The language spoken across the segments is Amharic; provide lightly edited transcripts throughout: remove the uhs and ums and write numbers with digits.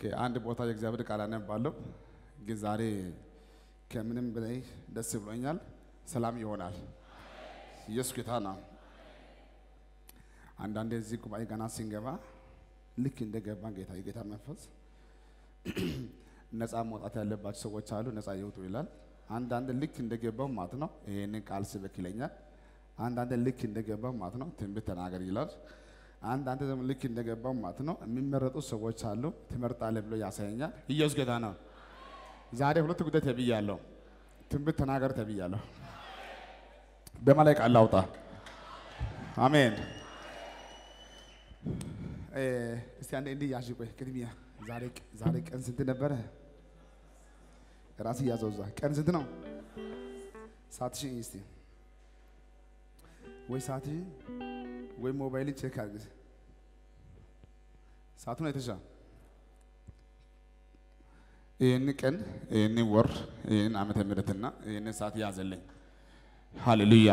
ከአንድ ቦታ የእግዚአብሔር ቃል አነባለሁ። ግን ዛሬ ከምንም በላይ ደስ ብሎኛል። ሰላም ይሆናል። ኢየሱስ ጌታ ነው። አንዳንዴ እዚህ ጉባኤ ገና ሲንገባ ልክ እንደገባን የጌታ መንፈስ ነፃ መውጣት ያለባቸው ሰዎች አሉ፣ ነፃ ይወጡ ይላል። አንዳንድ ልክ እንደገባው ማለት ነው ይሄንን ቃል ስበክ ይለኛል። አንዳንድ ልክ እንደገባው ማለት ነው ትንቢት ተናገር ይላል። አንዳንድ ደግሞ ልክ እንደገባው ማለት ነው የሚመረጡ ሰዎች አሉ፣ ትመርጣለህ ብሎ ያሳየኛል። ኢየሱስ ጌታ ነው። ዛሬ ሁለት ጉዳይ ተብያለሁ። ትንቢት ተናገር ተብያለሁ። በማላይ ቃል አውጣ። አሜን። እስቲ አንዴ እንዲህ ያዥ። ቆይ ቅድሚያ ዛሬ ቀን ስንት ነበረ? ራስ ያዘውዛ ቀን ስንት ነው? ሰዓትሽን እስቲ ወይ ሰዓት ወይ ሞባይልን ቼክ አድርግ። ሰዓቱን አይተሻል? ይሄን ቀን ይሄን ወር ይሄን ዓመተ ምሕረትና ይሄን ሰዓት ያዘልኝ። ሃሌሉያ።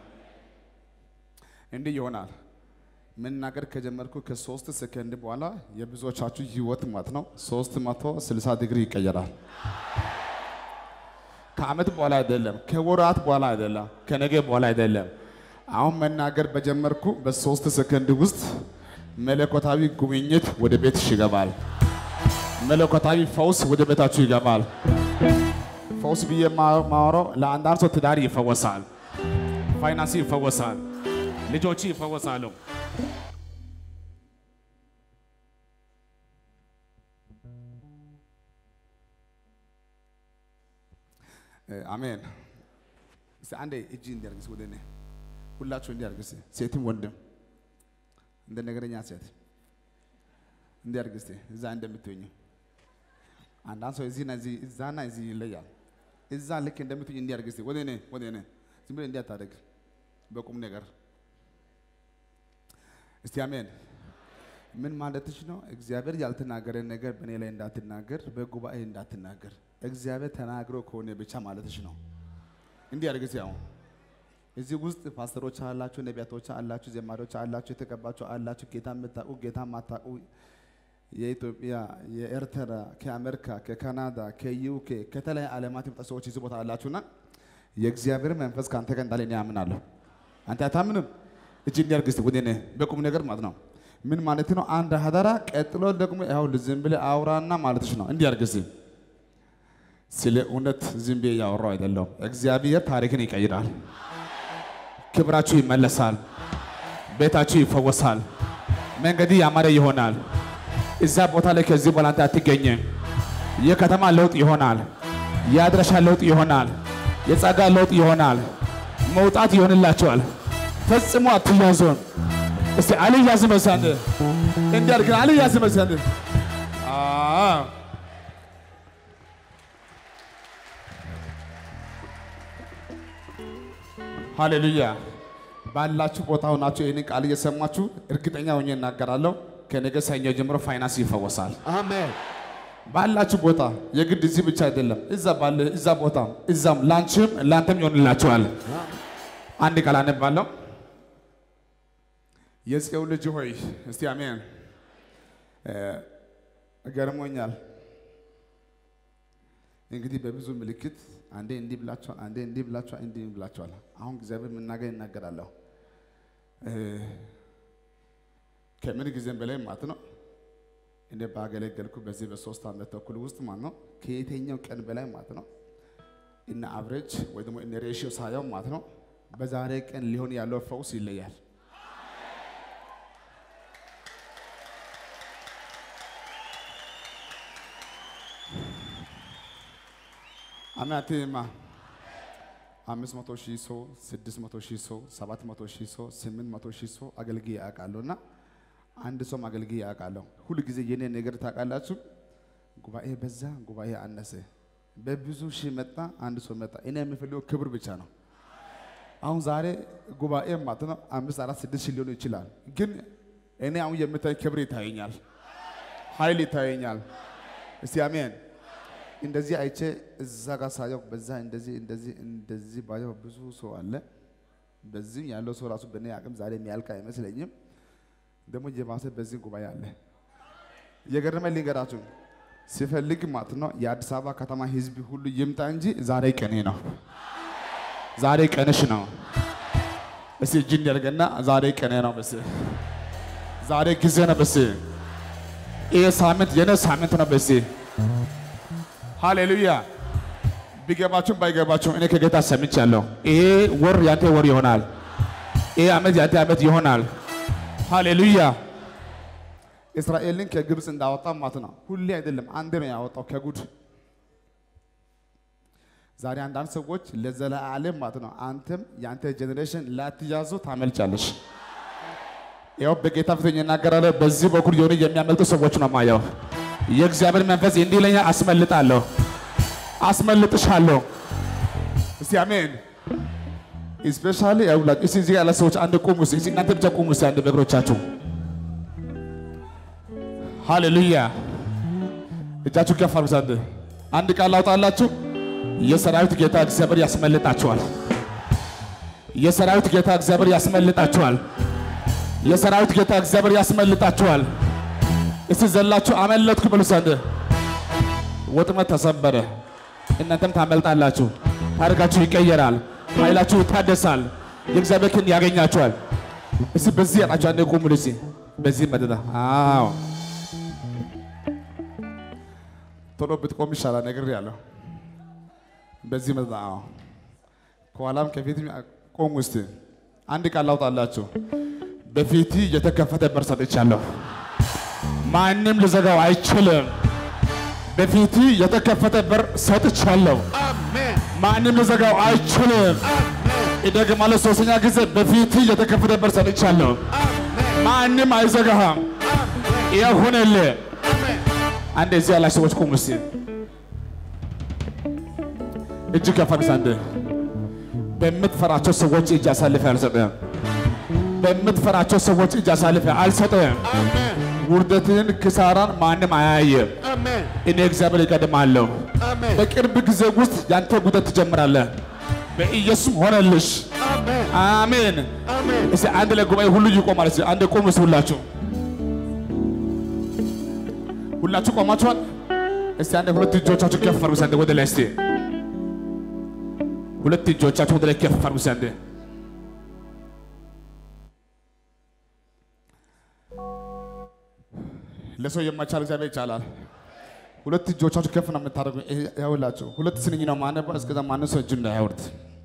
እንዲህ ይሆናል። መናገር ከጀመርኩ ከ3 ሰከንድ በኋላ የብዙዎቻችሁ ህይወት ማለት ነው 360 ዲግሪ ይቀየራል። ከዓመት በኋላ አይደለም፣ ከወራት በኋላ አይደለም፣ ከነገ በኋላ አይደለም። አሁን መናገር በጀመርኩ በ3 ሰከንድ ውስጥ መለኮታዊ ጉብኝት ወደ ቤትሽ ይገባል። መለኮታዊ ፈውስ ወደ ቤታችሁ ይገባል። ፈውስ ብዬ ማወራው ለአንዳንድ ሰው ትዳር ይፈወሳል፣ ፋይናንስ ይፈወሳል፣ ልጆች ይፈወሳሉ። አሜን። እስቲ አንዴ እጅ እንዲያርግስ ወደ እኔ ሁላችሁ እንዲያርግስ፣ ሴትም ወንድም እንደ ነገረኛ ሴት እንዲያርግስ እዛ እንደምትኙ። አንዳንድ ሰው እዚህና እዚህ እዛና እዚህ ይለያል። እዛ ልክ እንደምትኙ እንዲያርግስ ወደ እኔ ዝም ብለህ እንዲያታደርግ በቁም ነገር እስቲ አሜን። ምን ማለትሽ ነው? እግዚአብሔር ያልተናገረ ነገር በእኔ ላይ እንዳትናገር፣ በጉባኤ እንዳትናገር። እግዚአብሔር ተናግሮ ከሆነ ብቻ ማለትሽ ነው። እንዲህ አድርገሽ ያው እዚህ ውስጥ ፓስተሮች አላችሁ፣ ነቢያቶች አላችሁ፣ ዘማሪዎች አላችሁ፣ የተቀባችሁ አላችሁ፣ ጌታ የምታውቁ ጌታ የማታውቁ የኢትዮጵያ፣ የኤርትራ፣ ከአሜሪካ፣ ከካናዳ፣ ከዩኬ ከተለያዩ ዓለማት የመጡ ሰዎች እዚህ ቦታ አላችሁና የእግዚአብሔር መንፈስ ካንተ ጋር እንዳለ እኔ አምናለሁ። አንተ አታምንም? እጅ እንዲያርግስ ወደ እኔ በቁም ነገር ማለት ነው። ምን ማለት ነው? አንድ ሀዳራ ቀጥሎ ደግሞ ያው ዝም ብለህ አውራና ማለትሽ ነው። እንዲያርግስ ስለ እውነት ዝም ብዬ ያወራው አይደለም። እግዚአብሔር ታሪክን ይቀይራል። ክብራችሁ ይመለሳል፣ ቤታችሁ ይፈወሳል፣ መንገድ ያማረ ይሆናል። እዛ ቦታ ላይ ከዚህ በኋላ አንተ አትገኝም። የከተማ ለውጥ ይሆናል፣ የአድራሻ ለውጥ ይሆናል፣ የጸጋ ለውጥ ይሆናል፣ መውጣት ይሆንላችኋል። ፈጽሞ አትያዙን። እስቲ አልያዝም መሰንድ እንዲያርግ አልያዝም መሰንድ ሃሌሉያ። ባላችሁ ቦታ ሆናችሁ ይሄን ቃል እየሰማችሁ እርግጠኛ ሆኜ እናገራለሁ ከነገ ሰኞ ጀምሮ ፋይናንስ ይፈወሳል። አሜን። ባላችሁ ቦታ የግድ እዚህ ብቻ አይደለም፣ እዛ ቦታ እዛም ላንቺም ላንተም ይሆንላችኋል። አንድ ቃል አነባለሁ። የጽዮን ልጅ ሆይ እስቲ አሜን። ገርሞኛል። እንግዲህ በብዙ ምልክት አንዴ እንዲህ ብላችኋል፣ አንዴ እንዲህ ብላችኋል፣ እንዲህ ብላችኋል። አሁን እግዚአብሔር መናገር ይናገራለሁ። ከምን ጊዜም በላይ ማለት ነው እኔ ባገለገልኩ በዚህ በ3 ዓመት ተኩል ውስጥ ማለት ነው ከየትኛው ቀን በላይ ማለት ነው እና አቨሬጅ ወይ ደግሞ እነ ሬሺዮ ሳያው ማለት ነው በዛሬ ቀን ሊሆን ያለው ፈውስ ይለያል። አማቴማ 500,000 ሰው 600,000 ሰው 700,000 ሰው 800,000 ሰው አገልግዬ አውቃለሁና አንድ ሰው አገልግዬ አውቃለሁ። ሁሉ ጊዜ የኔ ነገር ታውቃላችሁ፣ ጉባኤ በዛ ጉባኤ አነሰ፣ በብዙ ሺህ መጣ፣ አንድ ሰው መጣ። እኔ የምፈልገው ክብር ብቻ ነው። አሁን ዛሬ ጉባኤ ማለት ነው 5 4 6 ሺህ ሊሆን ይችላል፣ ግን እኔ አሁን የምታይ ክብር ይታየኛል፣ ኃይል ይታየኛል። እስቲ አሜን። እንደዚህ አይቼ እዛ ጋር ሳየው በዛ እንደዚህ ባየው ብዙ ሰው አለ። በዚህ ያለው ሰው ራሱ በእኔ አቅም ዛሬ የሚያልቅ አይመስለኝም። ደግሞ የባሰ በዚህ ጉባኤ አለ። የገረመኝ ልንገራችሁ፣ ሲፈልግ ማለት ነው የአዲስ አበባ ከተማ ህዝብ ሁሉ ይምጣ እንጂ ዛሬ ቀኔ ነው ዛሬ ቀንሽ ነው እሺ እጅን ያርገና ዛሬ ቀኔ ነው በስ ዛሬ ጊዜ ነው በስ ይሄ ሳምንት የነ ሳምንት ነው በስ ሃሌሉያ ቢገባችሁ ባይገባችሁ እኔ ከጌታ ሰምቻለሁ ይሄ ወር ያንተ ወር ይሆናል ይሄ አመት ያንተ አመት ይሆናል ሃሌሉያ እስራኤልን ከግብጽ እንዳወጣ ማለት ነው ሁሌ አይደለም አንዴ ነው ያወጣው ከጉድ ዛሬ አንዳንድ ሰዎች ለዘላለም ማለት ነው አንተም ያንተ ጄኔሬሽን ላትያዙ ታመልጫለሽ ያው በጌታ ፊት እናገራለሁ በዚህ በኩል የሆነ የሚያመልጡ ሰዎች ነው ማየው የእግዚአብሔር መንፈስ እንዲህ ለኛ አስመልጥሻለሁ እስቲ አሜን ስፔሻሊ ያውላችሁ እዚህ ያለ ሰዎች አንድ ቆሙ እስቲ እናንተ ብቻ ቆሙ እስቲ አንድ በእግሮቻችሁ ሃሌሉያ እጃችሁ ከፍ አድርጉ አንድ ቃል አውጣላችሁ የሰራዊት ጌታ እግዚአብሔር ያስመልጣችኋል የሰራዊት ጌታ እግዚአብሔር ያስመልጣችኋል የሰራዊት ጌታ እግዚአብሔር ያስመልጣችኋል እስቲ ዘላችሁ አመለጥኩ ብሉ ሰንደ ወጥመት ተሰበረ እናንተም ታመልጣላችሁ ታሪካችሁ ይቀየራል ኃይላችሁ ይታደሳል የእግዚአብሔር ክንድ ያገኛችኋል እስቲ በዚህ ያላችሁ አንዴ ቆሙ ልሲ በዚህ መደዳ አዎ ቶሎ ብትቆም ይሻላል ነገር ያለው በዚህ መደዳ አዎ ከኋላም ከፊትም ቆሙ እስቲ አንድ ቃል አውጣላችሁ በፊት የተከፈተ በር ሰጥቻለሁ ማንንም ልዘጋው አይችልም በፊት የተከፈተ በር ሰጥቻለሁ አሜን ማንንም ልዘጋው አይችልም አሜን እደግማለሁ ሶስተኛ ጊዜ በፊት የተከፈተ በር ሰጥቻለሁ አሜን ማንንም አይዘጋም አሜን ይሁንልህ አሜን አንዴ እዚህ ያላችሁ ሰዎች ቆሙ እስቲ እጅ ከፍ አድርጉ በምትፈራቸው ሰዎች እጅ አሳልፈህ አልሰጠህም በምትፈራቸው ሰዎች እጅ አሳልፈህ አልሰጠህም አሜን ውርደትን ክሳራን ማንም አያየም አሜን እኔ እግዚአብሔር ይቀድማለሁ አሜን በቅርብ ጊዜ ውስጥ ያንተ ጉዳት ትጀምራለህ በኢየሱስ ሆነልሽ አሜን አሜን አሜን እስቲ አንድ ለጉባኤ ሁሉ ይቆማል እስቲ አንድ ቆሙ ሁላችሁ ቆማችኋል እስቲ አንድ ሁለት እጆቻችሁ ከፍ አድርጉ እስቲ ወደ ላይ እስቲ ሁለት እጆቻችሁ ወደ ላይ ከፍ አድርጉ እስቲ ለሰው የማይቻል እግዚአብሔር ይቻላል ሁለት እጆቻችሁ ከፍ ነው የምታደርጉ ያውላችሁ ሁለት ስንኝ ነው ማነባ እስከዛ ማነው እጅ እንዳያወርድ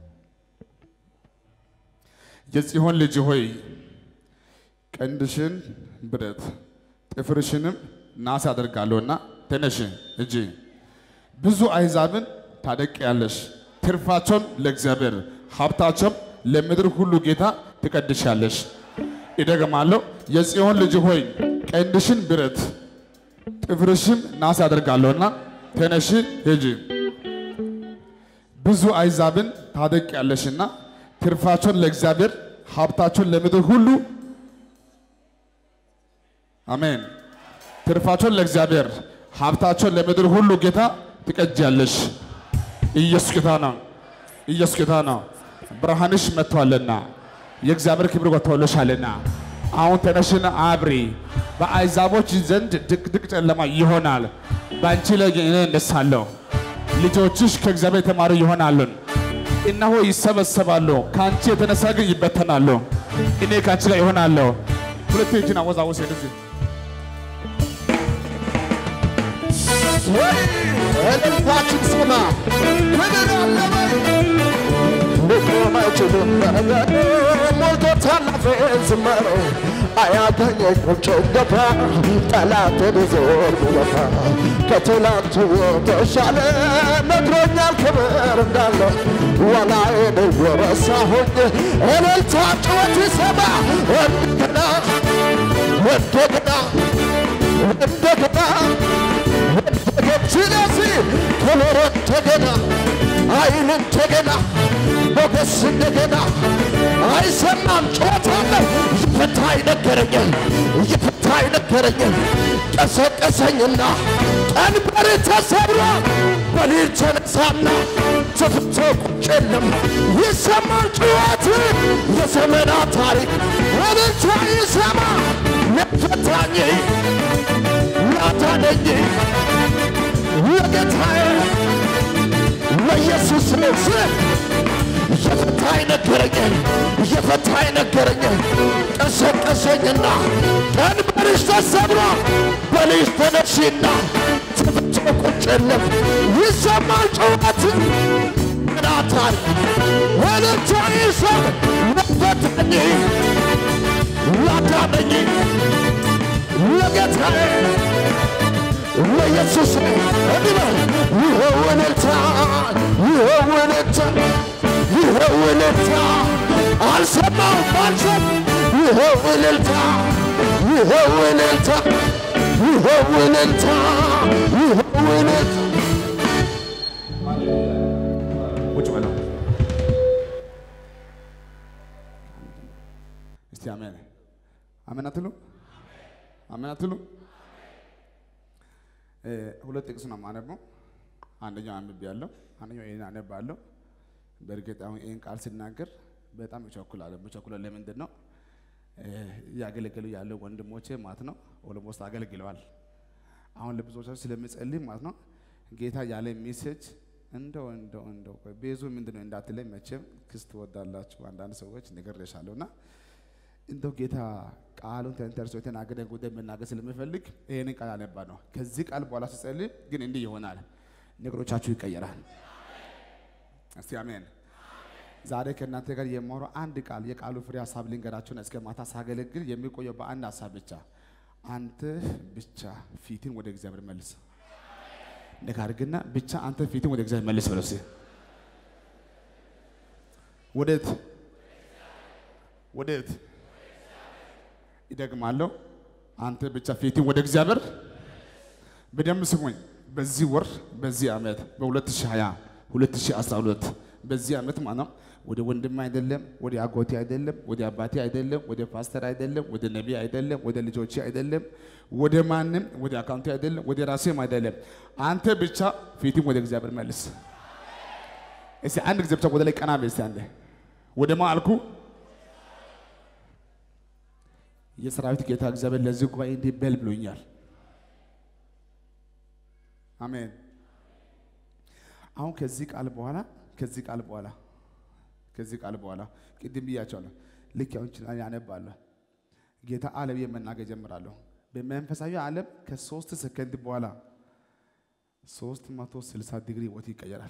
የጽዮን ልጅ ሆይ ቀንድሽን ብረት ጥፍርሽንም ናስ አደርጋለሁና ተነሽ እጂ ብዙ አሕዛብን ታደቂያለሽ ትርፋቸውን ለእግዚአብሔር ሀብታቸውም ለምድር ሁሉ ጌታ ትቀድሻለሽ ይደገማለሁ የጽዮን ልጅ ሆይ ቀንድሽን ብረት ጥፍርሽም ናስ አደርጋለሁና ተነሽ ሂጂ ብዙ አሕዛብን ታደቂያለሽና ትርፋቸውን ለእግዚአብሔር ሀብታቸውን ለምድር ሁሉ አሜን ትርፋቸውን ለእግዚአብሔር ሀብታቸውን ለምድር ሁሉ ጌታ ትቀጃለሽ ኢየሱስ ጌታ ነው ብርሃንሽ መጥቷልና የእግዚአብሔር ክብር ወጥቶልሻልና አሁን ተነሽና አብሪ በአሕዛቦች ዘንድ ድቅድቅ ጨለማ ይሆናል ባንቺ ላይ እኔ እነሳለሁ ልጆችሽ ከእግዚአብሔር የተማሩ ይሆናሉ እነሆ ይሰበሰባሉ ካንቺ የተነሳ ግን ይበተናሉ እኔ ካንቺ ጋር ይሆናለሁ ሁለት እጅና ወዛውስ እንደዚህ እልልታችን ስማ ሞልቶታል አፌን ዝማሬ አያገኘኝም ጭንገፋ ጠላትን ዞር ብለፋ ከትላንቱ የተሻለ ነግሮኛል ክብር እንዳለው ወላዬን የረሳሁኝ እልልታ ጩኸት ይሰማ እንደገና ስለዚህ ክብር እንደገና ኃይል እንደገና ሞገስ እንደገና አይሰማም ጮታለሁ ይፈታኝ ነገረኛል ቀሰቀሰኝና ቀንበር ተሰብሮ በሊል ተነሳና ተፍቶ ቁጭ የለም ይሰማል ጩኸት የዘመናት ታሪክ እልልታ ይሰማ ለፈታኝ ላታደኝ የፈታኝ ነገረኝ ቀሰቀሰኝና ቀንበርሽ ተሰብሮ በልጅ ተነሺና ተፈቶ ቁጭልም ይሰማል ጩኸት ናታል ወለታ ይሰብ ለፈታኝ ላዳነኝ ለጌታዬ ለኢየሱስ እንዲበል ይኸውልታ ይኸውልታ አልሰማሁም አልሰም ይኸውልታ ቁጭ በለው እስቲ አሜን አሜን አትሉ አሜን አትሉ ሁለት ጥቅስ ነው የማነበው አንደኛው አንብቤያለሁ አንደኛው ይሄን አነባለሁ በእርግጥ አሁን ይሄን ቃል ሲናገር በጣም እቸኩላለሁ ለምንድን ነው ያገለገሉ ያለው ወንድሞቼ ማለት ነው ኦልሞስት አገልግለዋል አሁን ለብዙዎቻችሁ ስለምጸልይ ማለት ነው ጌታ ያለ ሜሴጅ እንደው ቤዙ ምንድነው እንዳትለኝ መቼም ክስት ወዳላችሁ አንዳንድ ሰዎች ነገርሻለሁና እንደው ጌታ ቃሉን ተንተርሶ የተናገረን ጉዳይ መናገር ስለምፈልግ ይሄንን ቃል አነባ ነው ከዚህ ቃል በኋላ ሲጸልይ ግን እንዲህ ይሆናል ነገሮቻችሁ ይቀየራል እስቲ አሜን ዛሬ ከእናንተ ጋር የማወራው አንድ ቃል የቃሉ ፍሬ ሐሳብ ልንገራችሁና እስከ ማታ ሳገለግል የሚቆየው በአንድ ሐሳብ ብቻ አንተ ብቻ ፊትን ወደ እግዚአብሔር መልስ ነካርግና ብቻ አንተ ፊትን ወደ እግዚአብሔር መልስ በለስ ወዴት ይደግማለሁ አንተ ብቻ ፊትን ወደ እግዚአብሔር በደም ስሙኝ በዚህ ወር በዚህ ዓመት በ2020 2012 በዚህ ዓመት ማለት ወደ ወንድም አይደለም ወደ አጎቴ አይደለም ወደ አባቴ አይደለም ወደ ፓስተር አይደለም ወደ ነቢይ አይደለም ወደ ልጆቼ አይደለም ወደ ማንም ወደ አካውንቴ አይደለም ወደ ራሴም አይደለም አንተ ብቻ ፊትን ወደ እግዚአብሔር መልስ እስቲ አንድ ጊዜ ብቻ ወደ ላይ ቀና በል እስቲ አንዴ ወደ ማልኩ የሰራዊት ጌታ እግዚአብሔር ለዚህ ጉባኤ እንዲህ በል ብሎኛል አሜን አሁን ከዚህ ቃል በኋላ ቅድም ብያቸዋለሁ ልክ ያው እንችላለን ያነባለሁ ጌታ ዓለም የመናገር ጀምራለሁ በመንፈሳዊ ዓለም ከ3 ሰከንድ በኋላ 360 ዲግሪ ወት ይቀየራል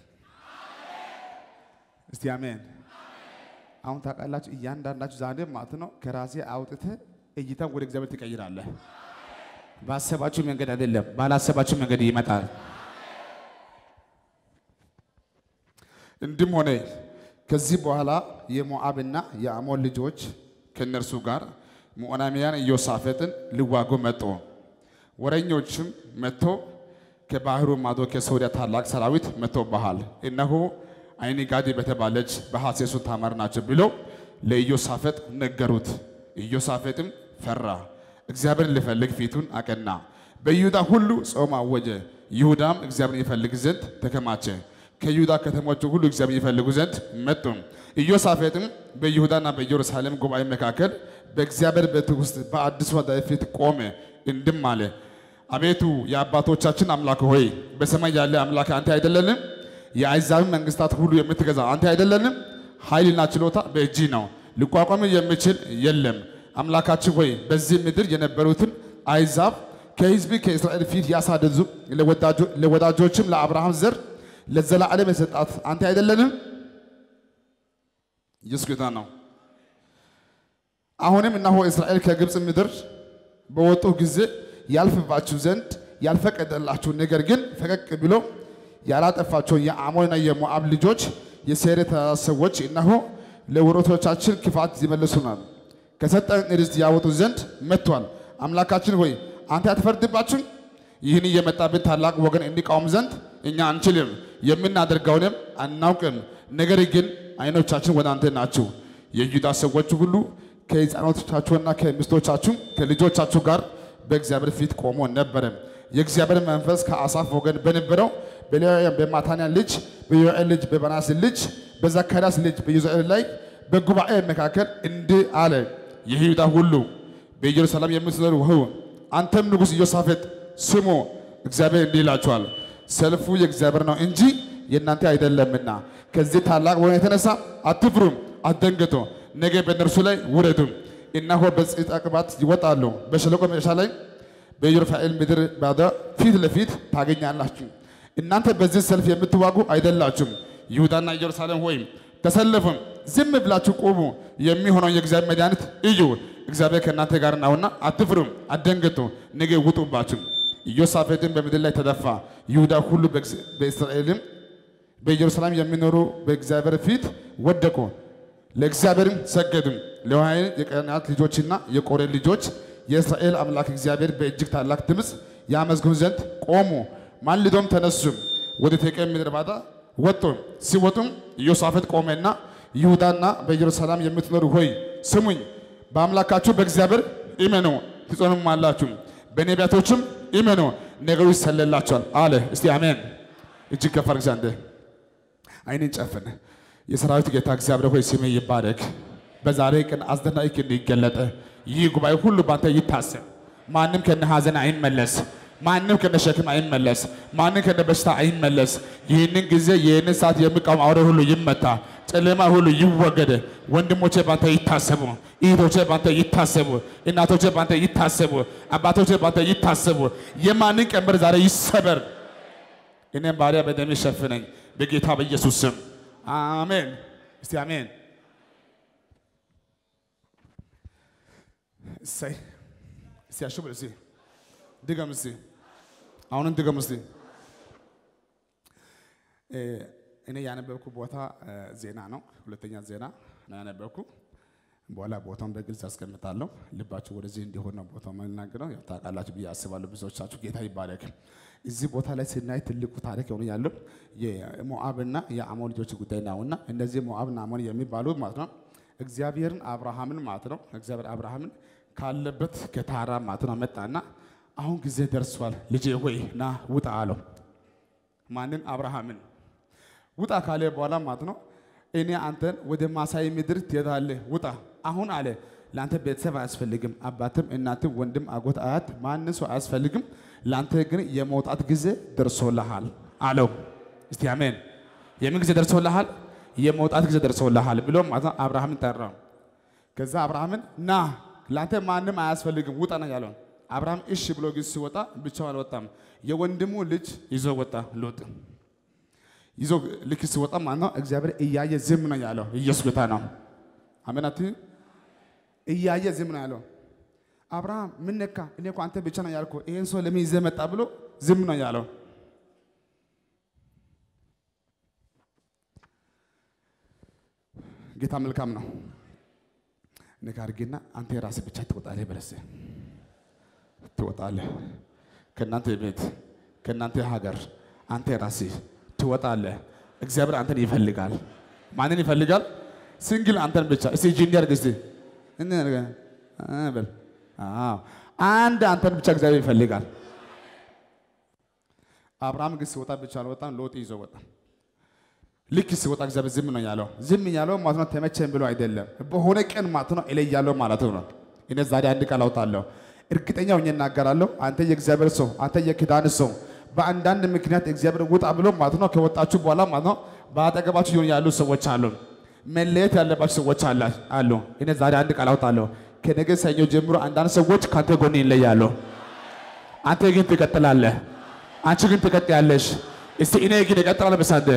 እስቲ አሜን አሁን ታውቃላችሁ እያንዳንዳችሁ ዛሬ ማለት ነው ከራሴ አውጥተ እይታን ወደ እግዚአብሔር ትቀይራለህ ባሰባችሁ መንገድ አይደለም ባላሰባችሁ መንገድ ይመጣል እንድም ሆነ ከዚህ በኋላ የሞዓብና የአሞን ልጆች ከነርሱ ጋር ሞዓናውያን ኢዮሳፍጥን ሊዋጉ መጡ ወረኞችም መጥቶ ከባህሩ ማዶ ከሶርያ ታላቅ ሰራዊት መጥቶብሃል እነሆ አይንጋዲ በተባለች በሐሴሱ ታማር ናቸው ብሎ ለኢዮሳፍጥ ነገሩት ኢዮሳፍጥም ፈራ እግዚአብሔርን ሊፈልግ ፊቱን አቀና በይሁዳ ሁሉ ጾም አወጀ ይሁዳም እግዚአብሔርን ይፈልግ ዘንድ ተከማቸ ከይሁዳ ከተሞች ሁሉ እግዚአብሔርን ይፈልጉ ዘንድ መጡ ኢዮሳፍጥም በይሁዳና በኢየሩሳሌም ጉባኤ መካከል በእግዚአብሔር ቤት ውስጥ በአዲስ ወዳይ ፊት ቆመ እንድም አለ አቤቱ የአባቶቻችን አምላክ ሆይ በሰማይ ያለ አምላክ አንተ አይደለንም የአሕዛብ መንግስታት ሁሉ የምትገዛ አንተ አይደለንም ኃይልና ችሎታ በእጅ ነው ሊቋቋም የሚችል የለም አምላካችን ሆይ በዚህ ምድር የነበሩትን አሕዛብ ከሕዝብ ከእስራኤል ፊት ያሳደዙ ለወዳጆችም ለአብርሃም ዘር ለዘላለም የሰጣት አንተ አይደለንም ኢየሱስ ጌታ ነው አሁንም እነሆ እስራኤል ከግብጽ ምድር በወጡ ጊዜ ያልፍባችሁ ዘንድ ያልፈቀደላችሁ ነገር ግን ፈቀቅ ብሎ ያላጠፋቸው የአሞንና የሞዓብ ልጆች የሴይር ተራራ ሰዎች እነሆ ለወሮቶቻችን ክፋት ይመልሱናል ከሰጠን ርስት ያወጡ ዘንድ መጥቷል አምላካችን ሆይ አንተ አትፈርድባችሁ ይህን የመጣብን ታላቅ ወገን እንዲቃወም ዘንድ እኛ አንችልም የምናደርገውንም አናውቅም ነገር ግን አይኖቻችን ወደ አንተ ናቸው የይሁዳ ሰዎች ሁሉ ከሕፃኖቻቸውና ከሚስቶቻቸው ከልጆቻቸው ጋር በእግዚአብሔር ፊት ቆሞ ነበር የእግዚአብሔር መንፈስ ከአሳፍ ወገን በነበረው በሌዋውያን በማታንያ ልጅ በዮኤል ልጅ በበናስ ልጅ በዘካርያስ ልጅ በዩዛኤል ላይ በጉባኤ መካከል እንዲህ አለ የይሁዳ ሁሉ በኢየሩሳሌም የምትኖሩ ሆይ አንተም ንጉሥ ኢዮሳፍጥ ስሙ እግዚአብሔር እንዲህ ይላችኋል ሰልፉ የእግዚአብሔር ነው እንጂ የእናንተ አይደለምና ከዚህ ታላቅ ወይን የተነሳ አትፍሩም፣ አትደንግጡ። ነገ በእነርሱ ላይ ውረዱ። እነሆ በጽጣ ቅባት ይወጣሉ። በሸለቆ መጨረሻ ላይ በኢዮርብዓም ምድር ባዳ ፊት ለፊት ታገኛላችሁ። እናንተ በዚህ ሰልፍ የምትዋጉ አይደላችሁም። ይሁዳና ኢየሩሳሌም ሆይ ተሰለፉ፣ ዝም ብላችሁ ቆሙ። የሚሆነው የእግዚአብሔር መድኃኒት እዩ። እግዚአብሔር ከእናንተ ጋር ነውና አትፍሩም፣ አትደንግጡ። ነገ ውጡባችሁ። ኢዮሳፍጥም በምድር ላይ ተደፋ። ይሁዳ ሁሉ በእስራኤልም በኢየሩሳሌም የሚኖሩ በእግዚአብሔር ፊት ወደቁ፣ ለእግዚአብሔርም ሰገዱ። ሌዋውያን የቀናት ልጆችና የቆሬ ልጆች የእስራኤል አምላክ እግዚአብሔር በእጅግ ታላቅ ድምፅ ያመሰግኑ ዘንድ ቆሙ። ማልዶም ተነሱ፣ ወደ ቴቄም ምድረ በዳ ወጡ። ሲወጡም ኢዮሳፍጥ ቆመና ይሁዳና በኢየሩሳሌም የምትኖሩ ሆይ ስሙኝ፣ በአምላካችሁ በእግዚአብሔር እመኑ ትጸኑማላችሁ፣ በነቢያቶችም እመኑ ነገሩ ይሰለላችኋል አለ። እስቲ አሜን። እጅግ ከፍ አድርግ አንተ አይንን ጨፍን። የሰራዊት ጌታ እግዚአብሔር ሆይ ስምህ ይባረክ። በዛሬ ቀን አስደናቂ ክንድ ይገለጥ። ይህ ጉባኤ ሁሉ ባንተ ይታሰብ። ማንም ከነ ሐዘን አይመለስ፣ ማንም ከነ ሸክም አይመለስ፣ ማንም ከነ በሽታ አይመለስ። ይህንን ጊዜ ይህንን ሰዓት የሚቃወም አውሬ ሁሉ ይመታ፣ ጨለማ ሁሉ ይወገድ። ወንድሞቼ ባንተ ይታሰቡ፣ እህቶቼ ባንተ ይታሰቡ፣ እናቶቼ ባንተ ይታሰቡ፣ አባቶቼ ባንተ ይታሰቡ። የማንን ቀንበር ዛሬ ይሰበር። እኔም ባሪያ በደም ሸፍነኝ በጌታ በኢየሱስ ስም አሜን። እስቲ አሜን። እሰይ እስቲ አሽብር እስቲ ድገም እስቲ አሁንም ድገም እስቲ። እኔ ያነበብኩ ቦታ ዜና ነው፣ ሁለተኛ ዜና ነው ያነበብኩ። በኋላ ቦታውን በግልጽ አስቀምጣለሁ። ልባችሁ ወደዚህ እንዲሆን ነው ቦታው የምናገረው። ያው ታውቃላችሁ ብዬ አስባለሁ ብዙዎቻችሁ። ጌታ ይባረክ። እዚህ ቦታ ላይ ስናይ ትልቁ ታሪክ ሆኖ ያለው የሞዓብና የአሞን ልጆች ጉዳይ ነውና እነዚህ ሞዓብና አሞን የሚባሉ ማለት ነው እግዚአብሔርን አብርሃምን ማለት ነው እግዚአብሔር አብርሃምን ካለበት ከታራ ማለት ነው መጣና አሁን ጊዜ ደርሷል ልጄ ሆይ ና ውጣ አለው። ማንን? አብርሃምን። ውጣ ካለ በኋላ ማለት ነው እኔ አንተን ወደ ማሳይ ምድር ትሄዳለህ ውጣ አሁን አለ። ላንተ ቤተሰብ አያስፈልግም፣ አባትም እናትም ወንድም አጎት አያት ማንም ሰው አያስፈልግም። ላንተ ግን የመውጣት ጊዜ ደርሶልሃል አለው። እስቲ አሜን። የምን ጊዜ ደርሶልሃል? የመውጣት ጊዜ ደርሶልሃል ብሎ ማለት ነው አብርሃምን ጠራው። ከዛ አብርሃምን ና ላንተ ማንም አያስፈልግም ውጣ ነው ያለው። አብርሃም እሺ ብሎ ግን ሲወጣ ብቻው አልወጣም። የወንድሙ ልጅ ይዞ ወጣ ሎጥ ይዞ ልክ ሲወጣ ማለት ነው እግዚአብሔር እያየ ዝም ነው ያለው። ኢየሱስ ጌታ ነው። አሜን። እያየ ዝም ነው ያለው። አብርሃም ምን ነካ? እኔ እኮ አንተ ብቻ ነው ያልኩህ፣ ይሄን ሰው ለምን ይዘህ መጣ ብሎ ዝም ነው ያለው። ጌታ መልካም ነው። ነካርጊና አንተ ራስህ ብቻ ትወጣለህ በለስ ትወጣለህ። ከእናንተ ቤት ከእናንተ ሀገር አንተ ራስህ ትወጣለህ። እግዚአብሔር አንተን ይፈልጋል። ማንን ይፈልጋል? ሲንግል አንተን ብቻ። እስቲ ጂኒየር ግስቲ እነ ነገር በል አንድ አንተን ብቻ እግዚአብሔር ይፈልጋል። አብርሃም ግን ሲወጣ ብቻ አልወጣም፣ ሎጥ ይዞ ወጣ። ልክ ሲወጣ እግዚአብሔር ዝም ነው ያለው። ዝም ያለው ማለት ነው ተመቸኝ ብሎ አይደለም፣ በሆነ ቀን ማለት ነው እለያለሁ ማለት ነው። እኔ ዛሬ አንድ ቃል አውጣለሁ፣ እርግጠኛ ሆኜ እናገራለሁ። አንተ የእግዚአብሔር ሰው፣ አንተ የኪዳን ሰው በአንዳንድ ምክንያት እግዚአብሔር ውጣ ብሎ ማለት ነው ከወጣችሁ በኋላ ማለት ነው በአጠገባችሁ ያሉ ሰዎች አሉ፣ መለየት ያለባችሁ ሰዎች አሉ። እኔ ዛሬ አንድ ቃል አውጣለሁ፣ ከነገ ሰኞ ጀምሮ አንዳንድ ሰዎች ካንተ ጎን ይለያሉ። አንተ ግን ትቀጥላለህ፣ አንቺ ግን ትቀጥያለሽ። እስቲ እኔ ግን እቀጥላለሁ በሳደ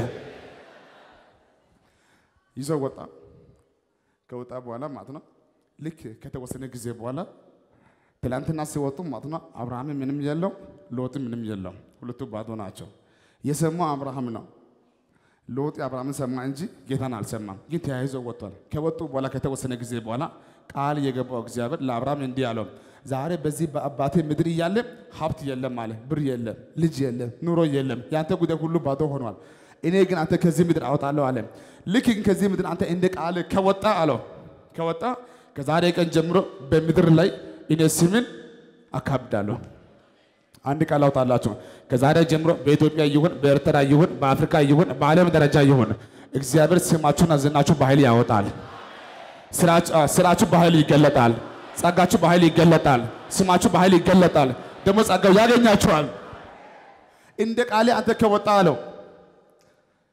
ይዞ ወጣ። ከወጣ በኋላ ማለት ነው ልክ ከተወሰነ ጊዜ በኋላ ትላንትና ሲወጡ ማለት ነው አብርሃም ምንም የለው፣ ሎጥ ምንም የለው፣ ሁለቱ ባዶ ናቸው። የሰማው አብርሃም ነው። ሎጥ አብርሃምን ሰማ እንጂ ጌታን አልሰማም። ግን ተያይዞ ወጥቷል። ከወጡ በኋላ ከተወሰነ ጊዜ በኋላ ቃል የገባው እግዚአብሔር ለአብርሃም እንዲህ አለው፣ ዛሬ በዚህ በአባቴ ምድር እያለ ሀብት የለም አለ፣ ብር የለም፣ ልጅ የለም፣ ኑሮ የለም፣ ያንተ ጉዳይ ሁሉ ባዶ ሆኗል። እኔ ግን አንተ ከዚህ ምድር አወጣለሁ አለ። ልክ ግን ከዚህ ምድር አንተ እንደ ቃል ከወጣ አለው ከወጣ ከዛሬ ቀን ጀምሮ በምድር ላይ እኔ ስምን አካብዳለሁ። አንድ ቃል አውጣላችሁ። ከዛሬ ጀምሮ በኢትዮጵያ ይሁን በኤርትራ ይሁን በአፍሪካ ይሁን በዓለም ደረጃ ይሁን እግዚአብሔር ስማችሁና ዝናችሁ በኃይል ያወጣል። ስራችሁ በኃይል ይገለጣል። ጸጋችሁ በኃይል ይገለጣል። ስማችሁ በኃይል ይገለጣል። ደግሞ ጸጋው ያገኛችኋል። እንደ ቃሌ አንተ ከወጣ አለው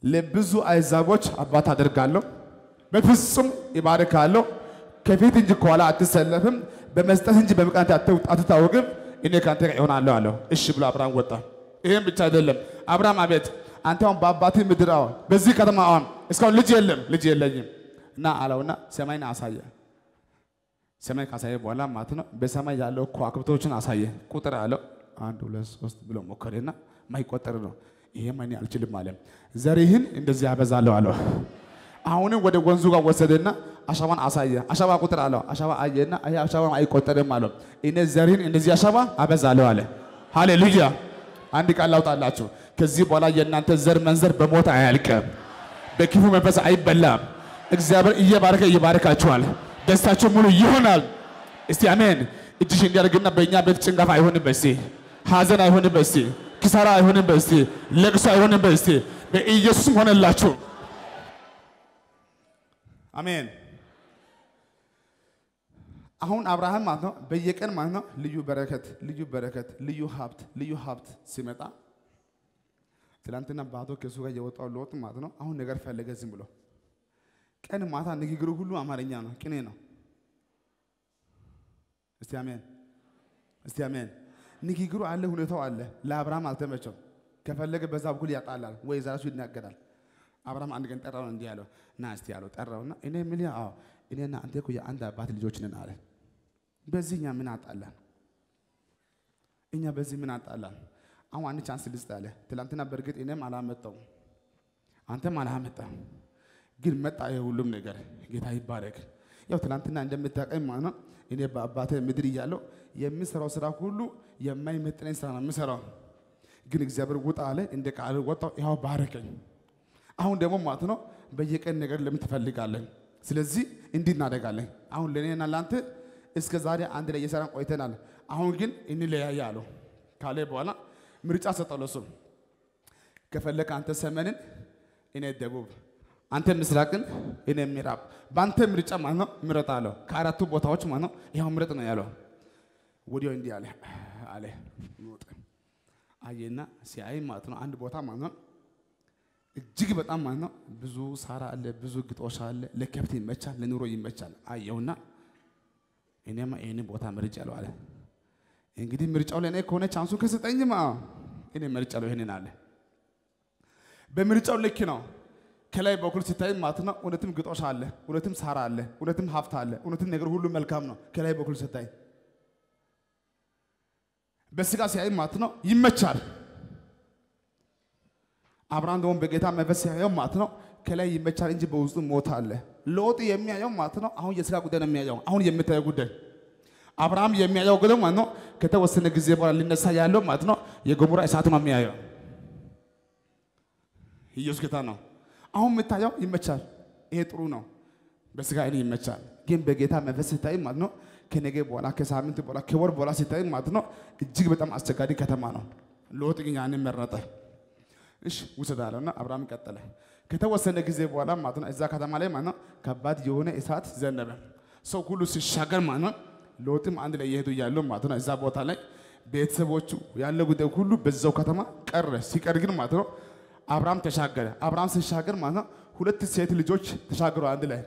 ለብዙ አሕዛቦች አባት አደርጋለሁ፣ በፍጹም ይባርካለሁ፣ ከፊት እንጂ ከኋላ አትሰለፍም፣ በመስጠት እንጂ በመቅናት አትታወቅም፣ እኔ ካንተ ጋር እሆናለሁ አለው። እሺ ብሎ አብርሃም ወጣ። ይሄም ብቻ አይደለም። አብርሃም አቤት አንተ አሁን በአባትህ ምድር አሁን በዚህ ከተማ አሁን እስካሁን ልጅ የለኝም እና አለውና ሰማይን አሳየ። ሰማይ ካሳየ በኋላ ማለት ነው በሰማይ ያለው ከዋክብቶችን አሳየ። ቁጥር አለው 1 2 3 ብሎ ሞከረና ማይቆጠር ነው። ይሄም እኔ አልችልም አለ። ዘርህን እንደዚህ ያበዛለሁ አለው። አሁንም ወደ ወንዙ ጋር ወሰደና አሸዋን አሳየ። አሸዋ ቁጥር አለው። አሸዋ አየና አይ አሸዋ አይቆጠርም አለው። እኔ ዘርህን እንደዚህ አሸዋ አበዛለሁ አለ። ሃሌሉያ! አንድ ቃል ላውጣላችሁ። ከዚህ በኋላ የእናንተ ዘር መንዘር በሞት አያልቅም፣ በክፉ መንፈስ አይበላም። እግዚአብሔር እየባረከ ይባርካችኋል። ደስታችሁ ሙሉ ይሆናል። እስቲ አሜን። እጅሽ እንዲያርግና በእኛ ቤት ጭንጋፍ አይሆንም። በስቲ ሐዘን አይሆንም። በስቲ ኪሳራ አይሆንም። በስቲ ለቅሶ አይሆንም። በስቲ በኢየሱስም ሆነላችሁ። አሜን። አሁን አብርሃም ማለት ነው በየቀን ማለት ነው ልዩ በረከት ልዩ ሀብት ሲመጣ ትላንትና ባዶ ከሱ ጋር የወጣው ሎጥ ማለት ነው አሁን ነገር ፈለገ ዝም ብሎ ቀን ማታ ንግግሩ ሁሉ አማርኛ ነው፣ ቅኔ ነው። እስቲ አሜን። ንግግሩ አለ፣ ሁኔታው አለ። ለአብርሃም አልተመቸም። ከፈለገ በዛ በኩል ያጣላል ወይ ዛሱ ይናገራል። አብርሃም አንድ ቀን ጠራው፣ እንዲህ ያለው ና እስቲ ያለው ጠራውና እኔ ምን ያው እኔና አንተ እኮ የአንድ አባት ልጆች ነን አለ። በዚህኛ ምን አጣላን? እኛ በዚህ ምን አጣላን? አሁን አንድ ቻንስ ልስጥ አለ። ትላንትና በርግጥ እኔም አላመጣው አንተም አላመጣም፣ ግን መጣ የሁሉም ነገር። ጌታ ይባረክ። ያው ትላንትና እንደምታቀኝ ማለት ነው እኔ በአባቴ ምድር እያለሁ የምሰራው ስራ ሁሉ የማይመጥነኝ ስራ ነው የምሰራው። ግን እግዚአብሔር ውጣ አለ፣ እንደ ቃል ወጣው፣ ያው ባረከኝ። አሁን ደግሞ ማለት ነው በየቀን ነገር ለምን ትፈልጋለህ? ስለዚህ እንዲህ እናደርጋለን። አሁን ለኔና ላንተ እስከ ዛሬ አንድ ላይ እየሰራን ቆይተናል። አሁን ግን እንለያያ አለው። ካለ በኋላ ምርጫ ሰጠው ለሱ። ከፈለክ አንተ ሰሜንን እኔ ደቡብ፣ አንተ ምስራቅን እኔ ምዕራብ፣ በአንተ ምርጫ ማለት ነው ምረጥ አለው። ከአራቱ ቦታዎች ማለት ነው ይሄው ምረጥ ነው ያለው። ወዲያው እንዲህ አለ አየና ሲያይ ማለት ነው አንድ ቦታ ማለት ነው እጅግ በጣም ማለት ነው ብዙ ሳራ አለ፣ ብዙ ግጦሽ አለ፣ ለከብት ይመቻል፣ ለኑሮ ይመቻል። አየውና እኔማ ይሄንን ቦታ መርጫለሁ አለ። እንግዲህ ምርጫው ለኔ ከሆነ ቻንሱ ከሰጠኝማ እኔ መርጫለሁ ይሄንን አለ። በምርጫው ልክ ነው። ከላይ በኩል ሲታይ ማለት ነው እውነትም ግጦሽ አለ፣ እውነትም ሳራ አለ፣ እውነትም ሀብት አለ፣ እውነትም ነገር ሁሉ መልካም ነው። ከላይ በኩል ሲታይ በስጋ ሲያይ ማለት ነው ይመቻል። አብርሃም ደግሞ በጌታ መንፈስ ሲያየው ማለት ነው ከላይ ይመቻል እንጂ በውስጡ ሞት አለ። ሎጥ የሚያየው ማለት ነው አሁን የስጋ ጉዳይ ነው የሚያየው፣ አሁን የምታየው ጉዳይ። አብርሃም የሚያየው ግን ማለት ነው ከተወሰነ ጊዜ በኋላ ሊነሳ ያለው ማለት ነው የገሞራ እሳት ነው የሚያየው። ኢየሱስ ጌታ ነው። አሁን የምታየው ይመቻል፣ ይሄ ጥሩ ነው፣ በስጋ አይን ይመቻል። ግን በጌታ መንፈስ ሲታይ ማለት ነው ከነገ በኋላ ከሳምንት በኋላ ከወር በኋላ ሲታይ ማለት ነው እጅግ በጣም አስቸጋሪ ከተማ ነው። ሎጥ ግን ያንን መረጠ። እሺ ውሰዳለውና አብርሃም ቀጠለ። ከተወሰነ ጊዜ በኋላ ማለት ነው እዛ ከተማ ላይ ማለት ነው ከባድ የሆነ እሳት ዘነበ። ሰው ሁሉ ሲሻገር ማለት ነው ሎጥም አንድ ላይ እየሄዱ እያሉ ማለት ነው እዛ ቦታ ላይ ቤተሰቦቹ ያለው ጉዳይ ሁሉ በዛው ከተማ ቀረ። ሲቀር ግን ማለት ነው አብርሃም ተሻገረ። አብርሃም ሲሻገር ማለት ነው ሁለት ሴት ልጆች ተሻገሩ አንድ ላይ።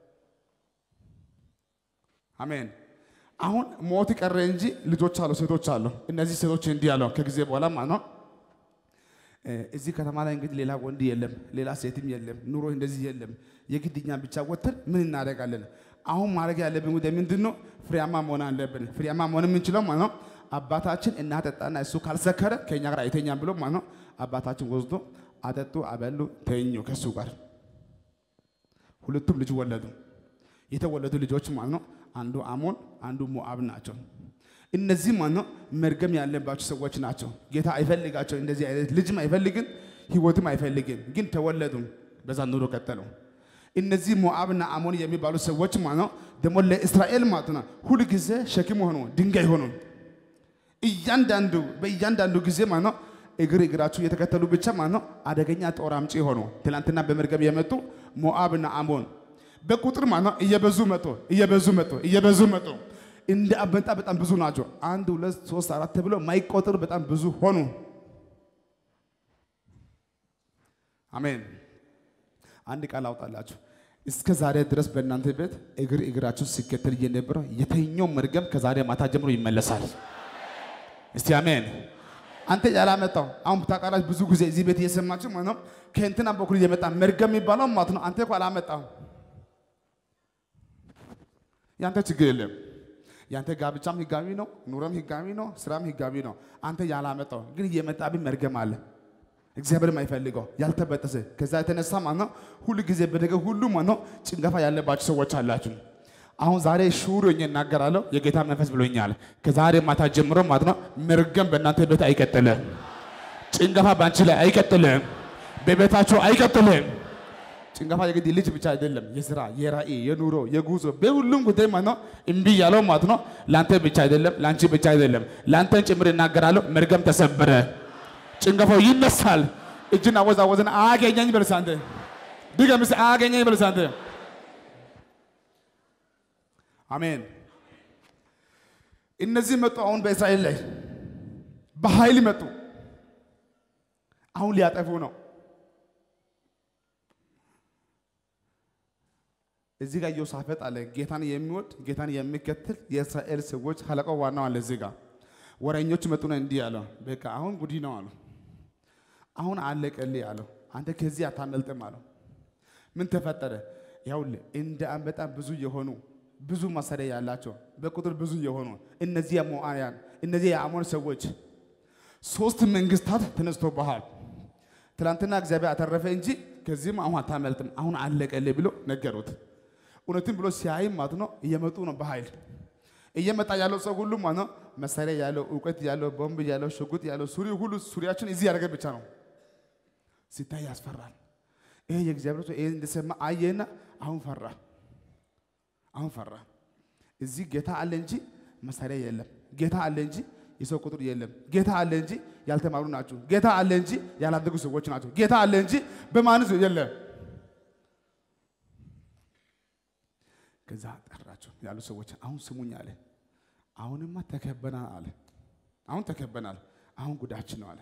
አሜን። አሁን ሞት ቀረ እንጂ ልጆች አሉ፣ ሴቶች አሉ። እነዚህ ሴቶች እንዲህ ያለው ከጊዜ በኋላ ማለት ነው እዚህ ከተማ ላይ እንግዲህ ሌላ ወንድ የለም፣ ሌላ ሴትም የለም፣ ኑሮ እንደዚህ የለም። የግድኛ ብቻ ወጥተን ምን እናደርጋለን? አሁን ማድረግ ያለብን ጉዳይ ምንድነው? ፍሬያማ መሆን አለብን። ፍሬያማ መሆን የምንችለው ማለት ነው አባታችን እናጠጣና እሱ ካልሰከረ ከኛ ጋር አይተኛም ብሎ ማለት ነው አባታችን ወስዶ አጠጡ፣ አበሉ፣ ተኙ ከሱ ጋር። ሁለቱም ልጅ ወለዱ። የተወለዱ ልጆች ማለት ነው አንዱ አሞን አንዱ ሞአብ ናቸው። እነዚህ ማለት ነው መርገም ያለባቸው ሰዎች ናቸው። ጌታ አይፈልጋቸው፣ እንደዚህ አይነት ልጅም አይፈልግም፣ ህይወትም አይፈልግም። ግን ተወለዱ፣ በዛ ኑሮ ቀጠሉ። እነዚህ ሞአብና አሞን የሚባሉ ሰዎች ማለት ነው ደግሞ ለእስራኤል ማለት ነው ሁሉ ጊዜ ሸክም ሆኑ፣ ድንጋይ ሆኑ። በእያንዳንዱ ጊዜ ማለት ነው እግራቸው የተከተሉ ብቻ ማለት ነው አደገኛ ጦር አምጪ ሆኑ። ትላንትና በመርገም የመጡ ሞአብና አሞን በቁጥር ማለት ነው እየበዙ መጡ። እንደ አበጣ በጣም ብዙ ናቸው። 1 2 3 4 ተብሎ ማይቆጥር በጣም ብዙ ሆኑ። አሜን። አንድ ቃል አውጣላችሁ። እስከ ዛሬ ድረስ በእናንተ ቤት እግራችሁ ሲከተል የነበረው የትኛው መርገም ከዛሬ ማታ ጀምሮ ይመለሳል። እስቲ አሜን። አንተ ያላመጣው አሁን ታውቃላችሁ፣ ብዙ ጊዜ እዚህ ቤት እየሰማችሁ ማለት ነው ከእንትና በኩል እየመጣ መርገም የሚባለው ማለት ነው። አንተ እኮ አላመጣው። ያንተ ችግር የለም። ያንተ ጋብቻም ህጋዊ ነው፣ ኑሮም ህጋዊ ነው፣ ስራም ህጋዊ ነው። አንተ ያላመጣው ግን እየመጣብህ መርገም አለ። እግዚአብሔርም አይፈልገው ያልተበጠሰ ከዛ የተነሳ ማለት ነው ሁሉ ጊዜ በነገር ሁሉ ማለት ነው ጭንገፋ ያለባችሁ ሰዎች አላችሁ። አሁን ዛሬ ሹር ሆኜ እናገራለሁ። የጌታ መንፈስ ብሎኛል። ከዛሬ ማታ ጀምሮ ማለት ነው መርገም በእናንተ ቤት አይቀጥልም። ጭንገፋ ባንቺ ላይ አይቀጥልም። በቤታችሁ አይቀጥልም። ጭንገፋ የግድ ልጅ ብቻ አይደለም፣ የሥራ የራእይ የኑሮ የጉዞ በሁሉም ጉዳይ ማለት ነው እምቢ ያለው ማለት ነው ላንተ ብቻ አይደለም፣ ላንቺ ብቻ አይደለም፣ ላንተን ጭምር እናገራለሁ። መርገም ተሰበረ። ጭንገፋው ይነሳል። እጅና ወዛወዝን አገኘኝ በልስ አንተ ድገምስ አገኘኝ በልስ አንተ። አሜን። እነዚህ መጡ። አሁን በእስራኤል ላይ በኃይል መጡ። አሁን ሊያጠፉ ነው። እዚህ ጋር ዮሳፍጥ አለ፣ ጌታን የሚወድ ጌታን የሚከተል የእስራኤል ሰዎች ሐለቃው ዋናው አለ። እዚህ ጋር ወረኞች መጡና እንዲህ አለው፣ በቃ አሁን ጉዲ ነው አለው። አሁን አለቀልህ አለው። አንተ ከዚህ አታመልጥም አለው። ምን ተፈጠረ? ያውልህ እንደ አንበጣ ብዙ የሆኑ ብዙ መሳሪያ ያላቸው በቁጥር ብዙ የሆኑ እነዚህ ሞዓውያን እነዚህ የአሞን ሰዎች 3 መንግስታት ተነስተውብሃል። ትላንትና እግዚአብሔር አተረፈ እንጂ ከዚህም አሁን አታመልጥም፣ አሁን አለቀልህ ብሎ ነገሩት። እውነትም ብሎ ሲያይ ማለት ነው እየመጡ ነው በኃይል እየመጣ ያለው ሰው ሁሉ ማለት ነው መሳሪያ ያለው ዕውቀት ያለው ቦምብ ያለው ሽጉጥ ያለው ሱሪ ሁሉ ሱሪያችን እዚህ ያደረገ ብቻ ነው። ሲታይ ያስፈራል። ይሄ የእግዚአብሔር ሰው ይሄን እንደሰማ አየና አሁን ፈራ። አሁን ፈራ። እዚህ ጌታ አለ እንጂ መሳሪያ የለም። ጌታ አለ እንጂ የሰው ቁጥር የለም። ጌታ አለ እንጂ ያልተማሩ ናቸው። ጌታ አለ እንጂ ያላደጉ ሰዎች ናቸው። ጌታ አለ እንጂ በማንስ የለም። ከዛ ጠራቸው ያሉ ሰዎች አሁን ስሙኝ አለ። አሁንማ ተከበናል አለ። አሁን ተከበናል። አሁን ጉዳችን ነው አለ።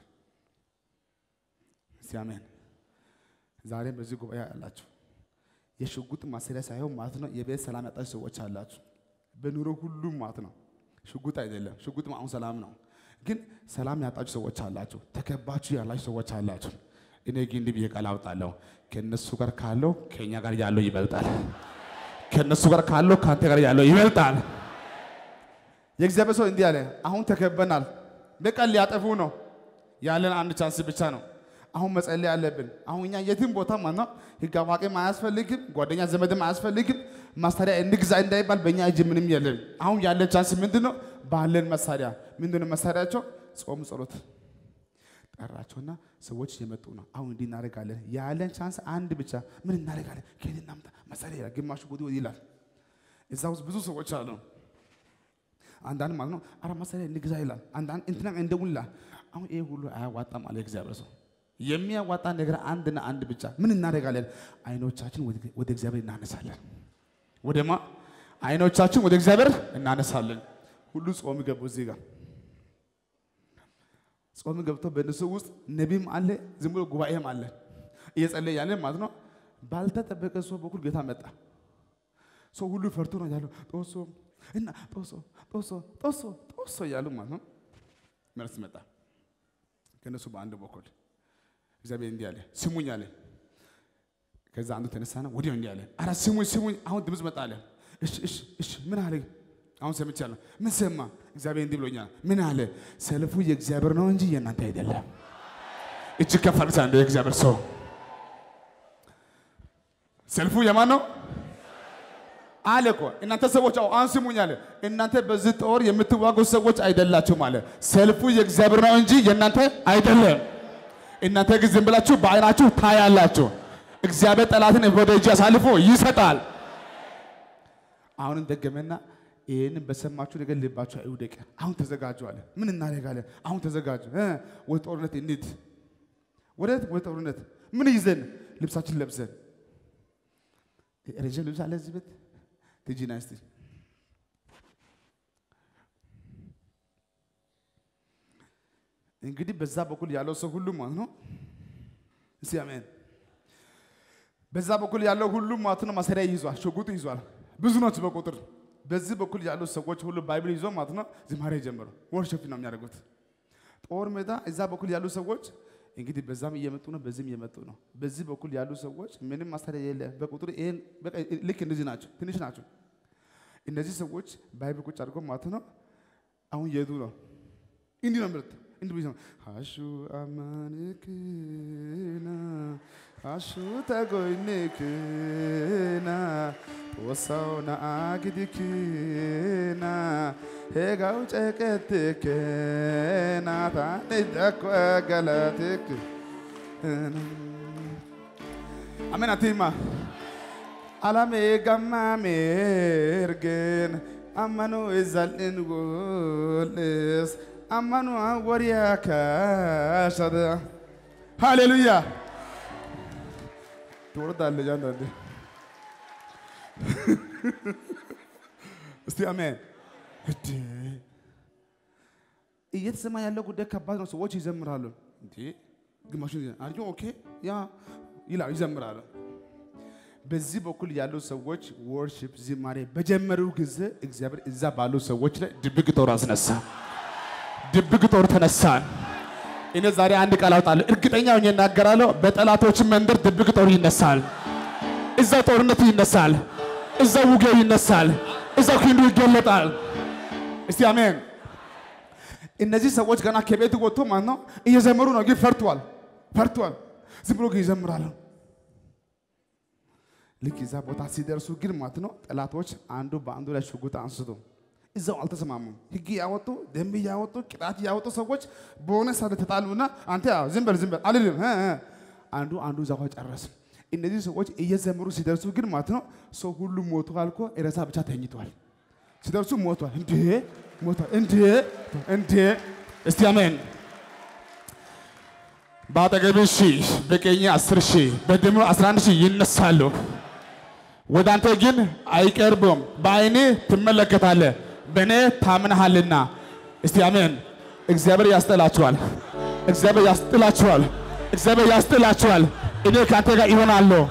ሲያመን ዛሬም በዚህ ጉባኤ ያላችሁ የሽጉጥ ማሰሪያ ሳይሆን ማለት ነው የቤት ሰላም ያጣችሁ ሰዎች አላችሁ። በኑሮ ሁሉ ማለት ነው ሽጉጥ አይደለም፣ ሽጉጥ አሁን ሰላም ነው። ግን ሰላም ያጣችሁ ሰዎች አላችሁ። ተከባችሁ ያላችሁ ሰዎች አላችሁ። እኔ ግን እንዲህ ብዬ ቃል አውጣለሁ፣ ከነሱ ጋር ካለው ከኛ ጋር ያለው ይበልጣል። ከነሱ ጋር ካለው ካንተ ጋር ያለው ይበልጣል። የእግዚአብሔር ሰው እንዲህ አለ፣ አሁን ተከበናል። በቃ ሊያጠፉ ነው። ያለን አንድ ቻንስ ብቻ ነው። አሁን መጸለይ አለብን። አሁን እኛ የትም ቦታ ማለት ነው ህግ አዋቂም አያስፈልግም፣ ጓደኛ ዘመድም አያስፈልግም። መሳሪያ እንግዛ እንዳይባል በእኛ እጅ ምንም የለም። አሁን ያለን ቻንስ ምንድነው? ባለን መሳሪያ ምንድነው መሳሪያቸው? ጾም፣ ጸሎት። ጠራቸውና ሰዎች እየመጡ ነው። አሁን እንዲህ እናደርጋለን። ያለን ቻንስ አንድ ብቻ። ምን እናደርጋለን? ከየት እናምጣ መሳሪያ ይላል። ግማሹ ጉድ ይላል። እዛ ውስጥ ብዙ ሰዎች አሉ። አንዳንድ ማለት ነው አረ መሳሪያ እንግዛ ይላል። አንዳንድ እንትና እንደውላ። አሁን ይሄ ሁሉ አያዋጣም አለ እግዚአብሔር ሰው። የሚያዋጣ ነገር አንድና አንድ ብቻ። ምን እናደርጋለን? አይኖቻችን ወደ እግዚአብሔር እናነሳለን። ወደማ አይኖቻችን ወደ እግዚአብሔር እናነሳለን። ሁሉ ጾም ገቡ። እዚህ ጋር ጾም ገብቶ በእነሱ ውስጥ ነቢይም አለ፣ ዝም ብሎ ጉባኤም አለ። እየጸለየ ያለ ማለት ነው። ባልተጠበቀ ሰው በኩል ጌታ መጣ። ሰው ሁሉ ፈርቶ ነው ያለው። ጦሶ እና ጦሶ ጦሶ ጦሶ ጦሶ ያሉ ማለት ነው። መልስ መጣ ከነሱ በአንድ በኩል እግዚአብሔር እንዲህ አለ፣ ስሙኝ አለ። ከዛ አንዱ ተነሳና ወዲያው እንዲህ አለ፣ አረ ስሙኝ ስሙኝ፣ አሁን ድምፅ መጣ አለ። እሺ እሺ እሺ፣ ምን አለ? አሁን ሰምቻለሁ። ምን ሰማ? እግዚአብሔር እንዲህ ብሎኛል። ምን አለ? ሰልፉ የእግዚአብሔር ነው እንጂ የእናንተ አይደለም። እጅ ከፍ አድርጉ አንዴ። የእግዚአብሔር ሰው ሰልፉ የማን ነው አለ እኮ። እናንተ ሰዎች አሁን ስሙኝ አለ። እናንተ በዚህ ጦር የምትዋጉ ሰዎች አይደላችሁም አለ። ሰልፉ የእግዚአብሔር ነው እንጂ የእናንተ አይደለም። እናንተ ግን ዝም ብላችሁ በአይናችሁ ታያላችሁ። እግዚአብሔር ጠላትን ወደ እጅ አሳልፎ ይሰጣል። አሁን ደገመና ይሄንን በሰማችሁ ነገር ልባችሁ አይውደቅ። አሁን ተዘጋጁ አለ። ምን እናደርጋለን? አሁን ተዘጋጁ። ወደ ጦርነት እንሂድ። ወደ ጦርነት ምን ይዘን? ልብሳችን ለብሰን። ረጅም ልብስ አለ እዚህ ቤት ትጂና እስቲ እንግዲህ በዛ በኩል ያለው ሰው ሁሉ ማለት ነው። እስቲ አሜን። በዛ በኩል ያለው ሁሉ ማለት ነው መሳሪያ ይዟል፣ ሽጉጥ ይዟል። ብዙ ናቸው በቁጥር። በዚህ በኩል ያሉ ሰዎች ሁሉ ባይብል ይዞ ማለት ነው ዝማሬ ጀመሩ። ወርሺፕ ነው የሚያደርጉት። ጦር ሜዳ እዛ በኩል ያሉ ሰዎች እንግዲህ በዛም እየመጡ ነው፣ በዚህም እየመጡ ነው። በዚህ በኩል ያሉ ሰዎች ምንም መሳሪያ የለ በቁጥር ይሄን በቃ ልክ እንደዚህ ናቸው፣ ትንሽ ናቸው። እነዚህ ሰዎች ባይብል ቁጭ አድርገው ማለት ነው አሁን የቱ ነው እንዲህ ነው ምርጥ እንዲህ ቢሆን አሹ አማንክና አሹ ተጎይንክና ወሳውና አግድክና ሄጋው ጨቀትክና ታንደኮ ገለትክ አሜን አቲማ አላሜ ገማሜርግን አማኑ እዛልን ጎልስ አማኑ ወሪያ ካሸደ ሃሌሉያ ትወርዳለህ አንዳንዴ እስቲ አሜን እዴ እየተሰማ ያለው ጉዳይ ከባድ ነው። ሰዎች ይዘምራሉ እንዴ ግማሹ አርጆ ኦኬ ያ ይላል ይዘምራሉ። በዚህ በኩል ያሉ ሰዎች ወርሺፕ ዝማሬ በጀመሩ ጊዜ እግዚአብሔር እዛ ባሉ ሰዎች ላይ ድብቅ ጦር አስነሳ። ድብቅ ጦር ተነሳን። እኔ ዛሬ አንድ ቃል አውጣለሁ፣ እርግጠኛ ሆኜ እናገራለሁ። በጠላቶች መንደር ድብቅ ጦር ይነሳል። እዛ ጦርነቱ ይነሳል። እዛ ውጊያው ይነሳል። እዛ ክንዱ ይገለጣል። እስቲ አሜን። እነዚህ ሰዎች ገና ከቤት ወጥቶ ማለት ነው እየዘመሩ ነው፣ ግን ፈርቷል። ዝም ብሎ ይዘምራሉ። ልክ እዛ ቦታ ሲደርሱ ግን ማለት ነው ጠላቶች አንዱ በአንዱ ላይ ሽጉጥ አንስቶ እዛው አልተሰማሙም። ህግ ያወጡ ደንብ ያወጡ ቅጣት ያወጡ ሰዎች በሆነ ሰዓት ተጣሉና አንተ ዝም በል አልልም አንዱ እዛው ጨረሰ። እነዚህ ሰዎች እየዘመሩ ሲደርሱ ግን ማለት ነው ሰው ሁሉ ሞቷል እኮ ሬሳ ብቻ ተኝቷል። ሲደርሱ ሞቷል እንዴ እስቲ አሜን። በአጠገብህ 1000 በቀኝ 10,000 በድምሩ 11,000 ይነሳሉ። ወደ አንተ ግን አይቀርቡም። በአይኔ ትመለከታለህ፣ በእኔ ታምነሃልና። እስቲ አሜን። እግዚአብሔር ያስጥላችኋል። እኔ ከአንተ ጋር ይሆናለሁ።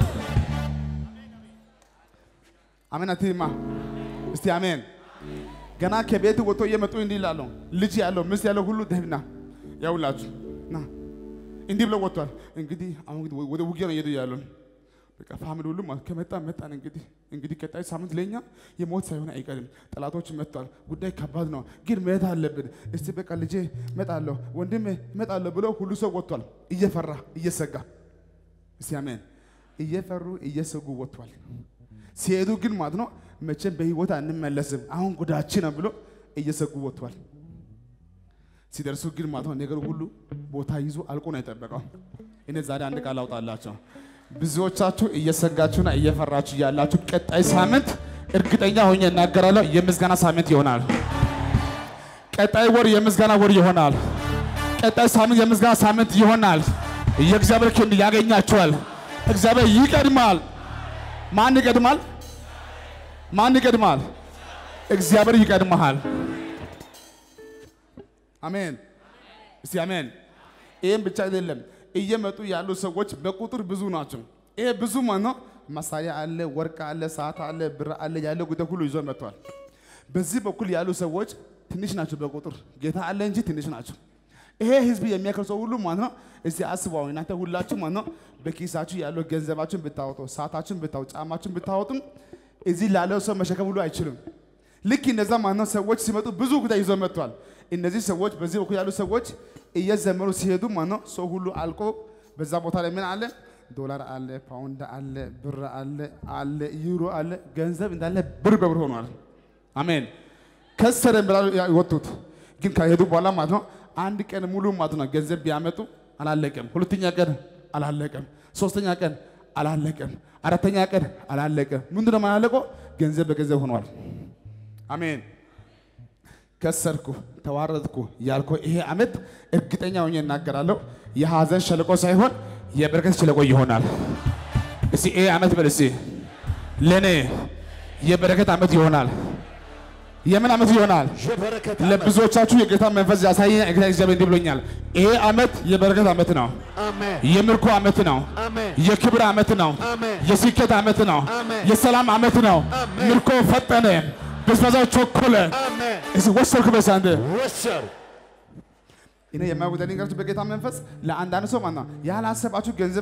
አሜን አትይማ። እስቲ አሜን። ገና ከቤት ወጥቶ እየመጡ እንዲህ ይላሉ። ልጅ ያለው ሚስት ያለው ሁሉ ደህና ያውላችሁ ና እንዲህ ብለው ወጥቷል። እንግዲህ አሁን ወደ ውጊያ ነው እየሄዱ ያሉን። በቃ ፋሚሊ ሁሉ መጣን። እንግዲህ ቀጣይ ሳምንት ለኛ የሞት ሳይሆን አይቀርም። ጠላቶች መጥቷል። ጉዳይ ከባድ ነው፣ ግን መሄድ አለብን። እስቲ በቃ ልጄ እመጣለሁ፣ ወንድሜ እመጣለሁ ብለው ሁሉ ሰው ወጥቷል። እየፈራ እየሰጋ። እስቲ አሜን። እየፈሩ እየሰጉ ወጥቷል። ሲሄዱ ግን ማለት ነው መቼም በህይወት አንመለስም፣ አሁን ጉዳችን ነው ብሎ እየሰጉ ወጥቷል። ሲደርሱ ግን ማለት ነው ነገር ሁሉ ቦታ ይዞ አልቆ ነው የጠበቀው። እኔ ዛሬ አንድ ቃል አውጣላችሁ። ብዙዎቻችሁ እየሰጋችሁና እየፈራችሁ ያላችሁ ቀጣይ ሳምንት እርግጠኛ ሆኜ እናገራለሁ የምስጋና ሳምንት ይሆናል። ቀጣይ ወር የምስጋና ወር ይሆናል። ቀጣይ ሳምንት የምስጋና ሳምንት ይሆናል። የእግዚአብሔር ክንድ ያገኛችኋል። እግዚአብሔር ይቀድማል። ማን ይቀድማል? እግዚአብሔር ይቀድማል። አሜን። እስቲ አሜን። ይሄን ብቻ አይደለም፣ እየመጡ ያሉ ሰዎች በቁጥር ብዙ ናቸው። ይሄ ብዙ ማለት ነው መሳሪያ አለ፣ ወርቅ አለ፣ ሰዓት አለ፣ ብር አለ፣ ያለው ጉዳይ ሁሉ ይዞ መጥቷል። በዚህ በኩል ያሉ ሰዎች ትንሽ ናቸው በቁጥር፣ ጌታ አለ እንጂ ትንሽ ናቸው። ይሄ ህዝብ የሚያከርሰው ሁሉ ማለት ነው እስቲ አስበው። እናንተ ሁላችሁ ማለት ነው በኪሳችሁ ያለው ገንዘባችሁን ብታወጡ፣ ሰዓታችሁን ብታወጡ፣ ጫማችሁን ብታወጡ እዚህ ላለው ሰው መሸከም ሁሉ አይችልም። ልክ እነዛ ማለት ነው ሰዎች ሲመጡ ብዙ ጉዳይ ይዞ መጥቷል። እነዚህ ሰዎች በዚህ በኩል ያሉ ሰዎች እየዘመሩ ሲሄዱ ማለት ነው ሰው ሁሉ አልቆ በዛ ቦታ ላይ ምን አለ? ዶላር አለ፣ ፓውንድ አለ፣ ብር አለ፣ ዩሮ አለ፣ ገንዘብ እንዳለ ብር በብር ሆኗል። አሜን። ከሰረን ብላ ይወጡት ግን ከሄዱ በኋላ ማለት ነው አንድ ቀን ሙሉ ማለት ነው ገንዘብ ቢያመጡ አላለቀም። ሁለተኛ ቀን አላለቀም። ሶስተኛ ቀን አላለቀም። አራተኛ ቀን አላለቀም። ምንድነው ማላለቀው? ገንዘብ በገንዘብ ሆኗል። አሜን። ከሰርኩ ተዋረድኩ ያልኩ ይሄ አመት እርግጠኛ ሆኜ እናገራለሁ የሐዘን ሸለቆ ሳይሆን የበረከት ሸለቆ ይሆናል። እስቲ ይሄ አመት በልሲ ለኔ የበረከት አመት ይሆናል። የምን ዓመት ይሆናል? የበረከት ለብዙዎቻችሁ የጌታ መንፈስ ያሳየኝ እግዚአብሔር እንዲህ ብሎኛል። ይሄ ዓመት የበረከት ዓመት ነው። አሜን። የምርኮ ዓመት ነው። አሜን። የክብር ዓመት ነው። አሜን። የስኬት ዓመት ነው። አሜን። የሰላም ዓመት ነው። አሜን። ምርኮ ፈጠነ፣ ብዝበዛው ቸኮለ። አሜን። እዚህ ወሰድኩ በሳንደ ወሰር እኔ የማይወጣ ነገሮች በጌታ መንፈስ ለአንዳንድ ሰው ማለት ነው ያላሰባችሁ ገንዘብ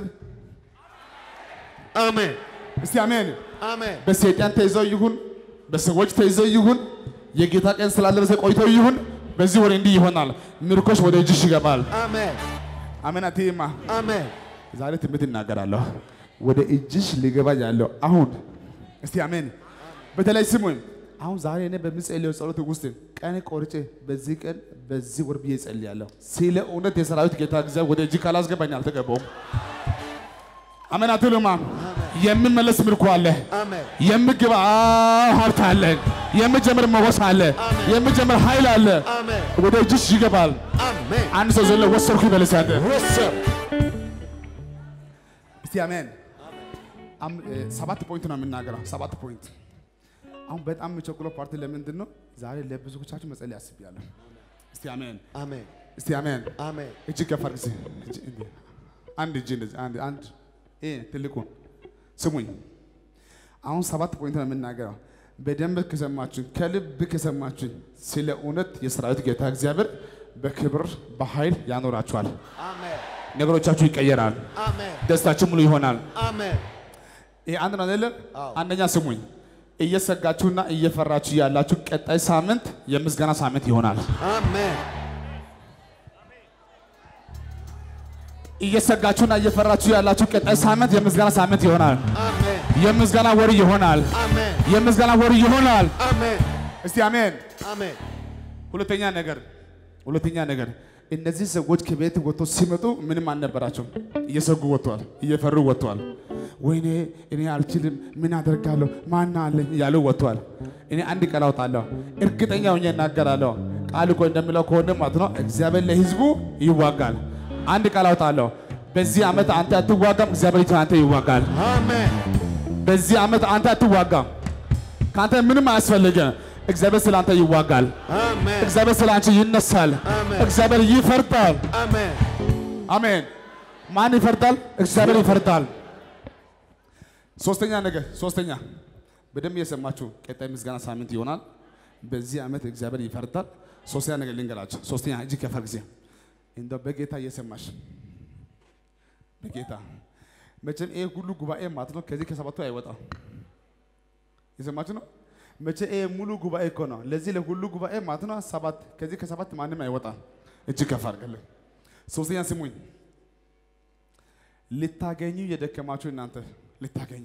አሜን። እስቲ አሜን። አሜን። በሰይጣን ተይዘው ይሁን በሰዎች ተይዘው ይሁን የጌታ ቀን ስላልደረሰ ቆይተው ይሁን በዚህ ወር እንዲህ ይሆናል። ምርኮሽ ወደ እጅሽ ይገባል። አሜን። አሜን። አትይማ አሜን። ዛሬ ትንቢት እናገራለሁ። ወደ እጅሽ ሊገባ ያለው አሁን እስቲ አሜን። በተለይ ስሙኝ። አሁን ዛሬ እኔ በምጸልየው ጸሎት ውስጥ ቀን ቆርጬ በዚህ ቀን በዚህ ወር ብዬ ጸልያለሁ። ስለ እውነት የሰራዊት ጌታ እግዚአብሔር ወደ እጅ ካላስገባኝ አልተገባውም። አሜን አትሉማ? የሚመለስ ምርኮ አለ። አሜን። የሚገባ ሀብት አለ። የሚጀምር ሞገስ አለ። የሚጀምር ኃይል አለ። አሜን። ወደ እጅሽ ይገባል። አሜን። አንድ ሰው ዘሎ ወሰድኩ ይበለስ አንተ ወሰር እስቲ አሜን። 7 ፖይንት ነው የምናገረው። 7 ፖይንት። አሁን በጣም የቸኮለው ፓርቲ ለምንድን ነው? ዛሬ ለብዙዎቻችሁ መጸለይ አስቤያለሁ። እስቲ አሜን። አሜን። እስቲ አሜን። አሜን። እጅ ከፍ አድርግ። አንድ እጅ እንደዚህ አንድ ትልቁን ስሙኝ። አሁን 7 ፖይንት ነው የምናገረው። በደንብ ከሰማችሁ ከልብ ከሰማችሁ ስለ እውነት የሰራዊት ጌታ እግዚአብሔር በክብር በኃይል ያኖራችኋል። አሜን። ነገሮቻችሁ ይቀየራል። አሜን። ደስታችሁ ሙሉ ይሆናል። አሜን። ይሄ አንድ ነው አይደለም? አንደኛ ስሙኝ። እየሰጋችሁና እየፈራችሁ ያላችሁ ቀጣይ ሳምንት የምስጋና ሳምንት ይሆናል። አሜን። እየሰጋችሁና እየፈራችሁ ያላችሁ ቀጣይ ሳምንት የምስጋና ሳምንት ይሆናል። አሜን። የምስጋና ወር ይሆናል። አሜን። የምስጋና ወር ይሆናል። አሜን። እስቲ አሜን። አሜን። ሁለተኛ ነገር እነዚህ ሰዎች ከቤት ወጥቶ ሲመጡ ምንም አልነበራቸውም። እየሰጉ ወጥቷል። እየፈሩ ወጥቷል። ወይኔ እኔ አልችልም፣ ምን አደርጋለሁ፣ ማን አለኝ እያሉ ወጥቷል። እኔ አንድ ቃል አውጣለሁ፣ እርግጠኛ ሆኜ እናገራለሁ። ቃል እኮ እንደሚለው ከሆነ ማለት ነው እግዚአብሔር ለሕዝቡ ይዋጋል። አንድ ቃል አውጣለሁ፣ በዚህ ዓመት አንተ አትዋጋም፣ እግዚአብሔር አንተ ይዋጋል። አሜን። በዚህ ዓመት አንተ አትዋጋም፣ ካንተ ምንም አያስፈልግም። እግዚአብሔር ስላንተ ይዋጋል። አሜን። እግዚአብሔር ስላንቺ ይነሳል። አሜን። እግዚአብሔር ይፈርዳል። አሜን። አሜን። ማን ይፈርዳል? እግዚአብሔር ይፈርዳል። ሶስተኛ በደንብ እየሰማችሁ ቀጣይ ምስጋና ሳምንት ይሆናል። በዚህ ዓመት እግዚአብሔር ይፈርዳል። ሶስተኛ ነገር ልንገራችሁ። ሶስተኛ እጅ ከፈር ጊዜ እንደው በጌታ እየሰማሽ በጌታ መቼም ይሄ ሁሉ ጉባኤ ማለት ነው ከዚህ ከሰባቱ አይወጣም። የሰማችሁ ነው። መቼ ይሄ ሙሉ ጉባኤ እኮ ነው። ለዚህ ለሁሉ ጉባኤ ማለት ነው ሰባት ከዚህ ከሰባት ማንም አይወጣም። እጅ ከፍ አድርገን ሶስተኛ ስሙኝ። ልታገኙ የደከማችሁ እናንተ ልታገኙ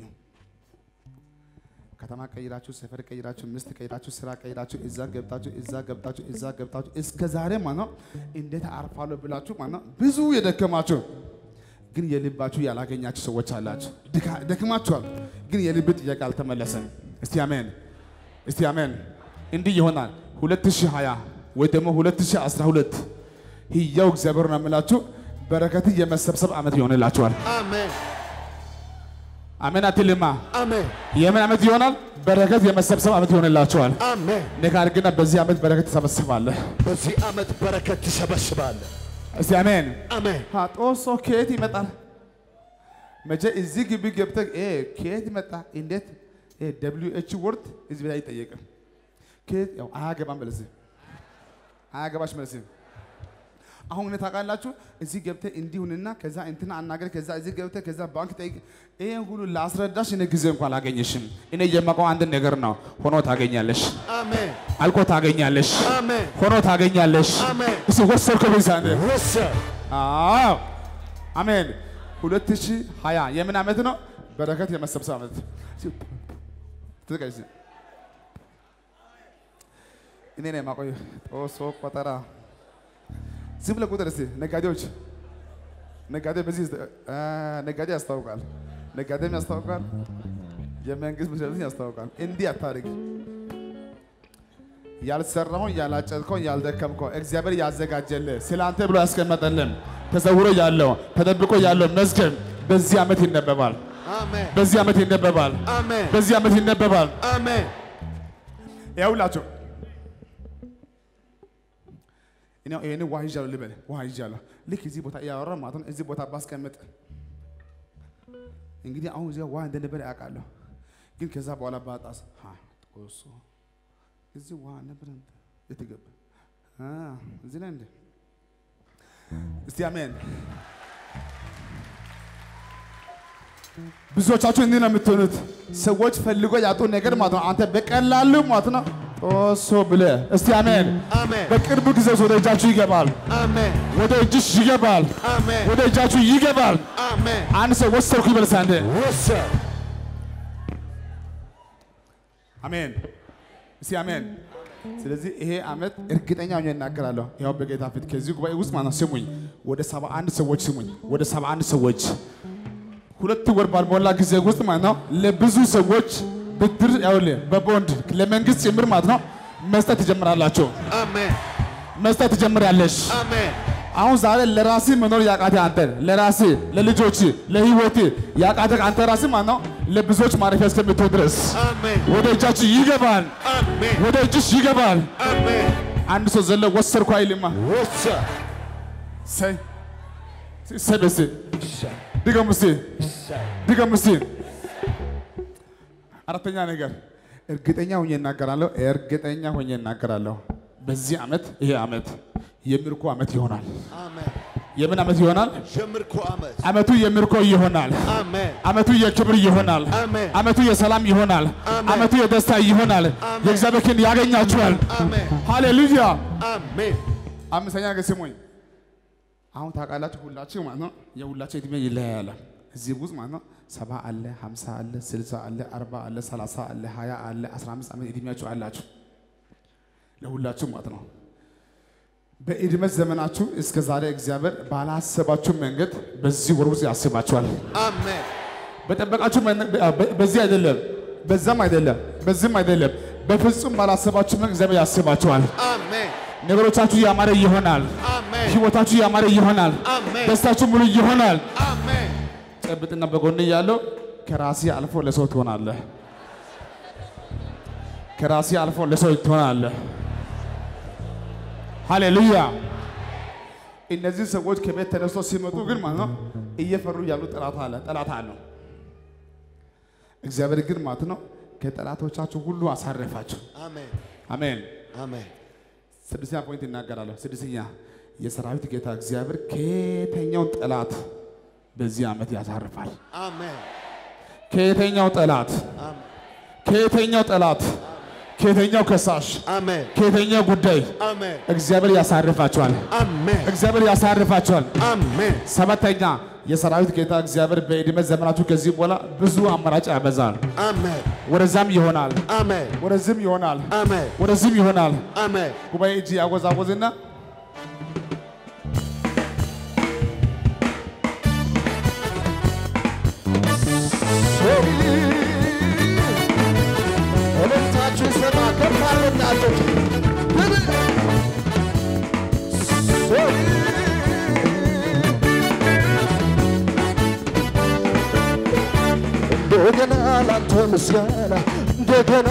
ከተማ ቀይራችሁ፣ ሰፈር ቀይራችሁ፣ ሚስት ቀይራችሁ፣ ስራ ቀይራችሁ፣ እዛ ገብታችሁ እስከ ዛሬ ማለት ነው እንዴት አርፋለሁ ብላችሁ ማለት ነው ብዙ የደከማችሁ ግን የልባችሁ ያላገኛችሁ ሰዎች አላችሁ። ደክማችኋል፣ ግን የልብ ጥያቄ አልተመለሰም። እስቲ አሜን። እስቲ አሜን። እንዲህ ይሆናል 2020 ወይ ደግሞ 2012 ሕያው እግዚአብሔር ነው የምላችሁ በረከት የመሰብሰብ ዓመት ይሆንላችኋል። አሜን። አሜን አትልማ? አሜን። የምን ዓመት ይሆናል? በረከት የመሰብሰብ ዓመት ይሆንላችኋል። አሜን። ነገር ግን በዚህ ዓመት በረከት ትሰበስባለህ። በዚህ ዓመት በረከት ትሰበስባለህ። እስቲ አሜን። አሜን። ጦሶ ከየት ይመጣል? መቼ እዚህ ግቢ ገብተህ ከየት መጣ እንዴት WH ወርድ እዚህ ላይ ይጠየቃል። ከየት ያው አያገባም በለዚህ አያገባሽ መልስ። አሁን እኔ ታውቃላችሁ እዚህ ገብተህ እንዲሁንና ከዛ እንትና አናገር ከዛ እዚህ ገብተህ ከዛ ባንክ ጠይቅ ይሄን ሁሉ ላስረዳሽ እኔ ጊዜ እንኳን አላገኘሽም። እኔ የማውቀው አንድ ነገር ነው። ሆኖ ታገኛለሽ። አሜን። አልቆ ታገኛለሽ። አሜን። ሆኖ ታገኛለሽ። አሜን። እሱ ወሰድከው በዛኔ ወሰድ። አዎ አሜን። 2020 የምን ዓመት ነው? በረከት የመሰብሰብ ዓመት። ትቀይስ እኔ ነኝ የማውቀው ጦሶ ቆጠራ ዝም ብለህ ቁጥር እስቲ ነጋዴ በዚህ ነጋዴ ያስታውቃል። ነጋዴም ያስታውቃል። የመንግስት መስሪያ ያስታውቃል። እንዲህ አታድርግ። ያልሰራውን ያላጨድከውን ያልደከምከው እግዚአብሔር ያዘጋጀልህ ስላንተ ብሎ ያስቀመጠልን ተሰውሮ ያለው ተደብቆ ያለው መዝገብ በዚህ ዓመት ይነበባል። አሜን። በዚህ ዓመት ይነበባል። አሜን። በዚህ ዓመት ይነበባል። አሜን። ይኸውላችሁ እኔ እኔ ዋይጃለሁ ልበል ዋይጃለሁ ልክ እዚህ ቦታ ያወራ ማለት ነው እዚህ ቦታ ባስቀምጥ እንግዲህ አሁን እዚህ ዋይ እንደነበር ያውቃለሁ ግን ከዛ በኋላ ባጣስ ጦሶ እዚህ ዋይ ነበር የተገባ እዚህ ላይ እንደ እስቲ አሜን ብዙዎቻችሁ እንዴ ነው የምትሆኑት ሰዎች ፈልጎ ያጡ ነገር ማለት ነው አንተ በቀላሉ ማለት ነው ጦሶ ብለ እስቲ አሜን አሜን በቅርብ ጊዜ ወደ እጃችሁ ይገባል አሜን ወደ እጅሽ ይገባል አሜን ወደ እጃችሁ ይገባል አሜን አንድ ሰው ወሰድኩ ይበልሳ እንደ ወሰድ አሜን እስቲ አሜን ስለዚህ ይሄ አመት እርግጠኛ ሆኜ እናገራለሁ ያው በጌታ ፊት ከዚህ ጉባኤ ውስጥ ማለት ስሙኝ ወደ 71 ሰዎች ስሙኝ ወደ 71 ሰዎች ሁለት ወር ባልሞላ ጊዜ ውስጥ ማለት ነው ለብዙ ሰዎች ብድር ያውለ በቦንድ ለመንግስት ጭምር ማለት ነው መስጠት ይጀምራላችሁ አሜን መስጠት ይጀምራለሽ አሜን አሁን ዛሬ ለራሲ መኖር ያቃተ አንተ ለራሲ ለልጆች ለህይወት ያቃተ አንተ ራሲ ማለት ነው ለብዙዎች ማረፊያ እስከምትሆን ድረስ አሜን ወደ እጃችሁ ይገባል አሜን ወደ እጅሽ ይገባል አሜን አንድ ሰው ዘለ ወሰርኩ አይልማ ወሰድ ሰይ ሰበስ ድገሙስ ድገሙስ አራተኛ ነገር እርግጠኛ ሆኜ እናገራለሁ በዚህ አመት ይሄ አመት የምርኮ አመት ይሆናል አሜን የምን አመት ይሆናል የምርኮ አመት አመቱ የምርኮ ይሆናል አሜን አመቱ የክብር ይሆናል አሜን አመቱ የሰላም ይሆናል አመቱ የደስታ ይሆናል የእግዚአብሔር ክንድ ያገኛችኋል አሜን ሃሌሉያ አሜን አምስተኛ ነገር ስሙኝ አሁን ታውቃላችሁ ሁላችሁ ማለት ነው የሁላችሁ እድሜ ይለያያል እዚህ ውስጥ ማለት ነው 70 አለ 50 አለ 60 አለ 40 አለ 30 አለ 20 አለ 15 ዓመት እድሜያችሁ አላችሁ ለሁላችሁ ማለት ነው በእድሜ ዘመናችሁ እስከ ዛሬ እግዚአብሔር ባላሰባችሁ መንገድ በዚህ ወር ውስጥ ያስባችኋል አሜን በጠበቃችሁ በዚህ አይደለም በዛም አይደለም በዚህም አይደለም በፍጹም ባላሰባችሁ መንገድ እግዚአብሔር ያስባችኋል አሜን ነገሮቻችሁ ያማረ ይሆናል አሜን ህይወታችሁ ያማረ ይሆናል አሜን ደስታችሁ ሙሉ ይሆናል አሜን ጨብጥና በጎን ያለው ከራሲ አልፎ ለሰው ትሆናለህ ከራሲ አልፎ ለሰው ትሆናለህ ሃሌሉያ እነዚህ ሰዎች ከቤት ተነስተው ሲመጡ ግን ማለት ነው እየፈሩ ያሉ ጠላት አለ እግዚአብሔር ግን ማለት ነው ከጠላቶቻችሁ ሁሉ አሳረፋችሁ አሜን አሜን አሜን ስድስተኛ ፖይንት እናገራለሁ ስድስተኛ የሰራዊት ጌታ እግዚአብሔር ከየትኛው ጠላት በዚህ አመት ያሳርፋል አሜን ከየትኛው ጠላት አሜን ከየትኛው ጠላት ከየትኛው ከሳሽ አሜን ከየትኛው ጉዳይ አሜን እግዚአብሔር ያሳርፋቸዋል አሜን እግዚአብሔር ያሳርፋቸዋል አሜን ሰባተኛ የሰራዊት ጌታ እግዚአብሔር በእድሜ ዘመናችሁ ከዚህ በኋላ ብዙ አማራጭ ያበዛል አሜን ወደዛም ይሆናል አሜን ወደዚህም ይሆናል አሜን ወደዚህም ይሆናል አሜን ጉባኤ እጅ ያወዛወዝና እልልታችሁ ይሰማ ከፍ አድርጉ እንደገና ላንተ ምስጋና እንደገና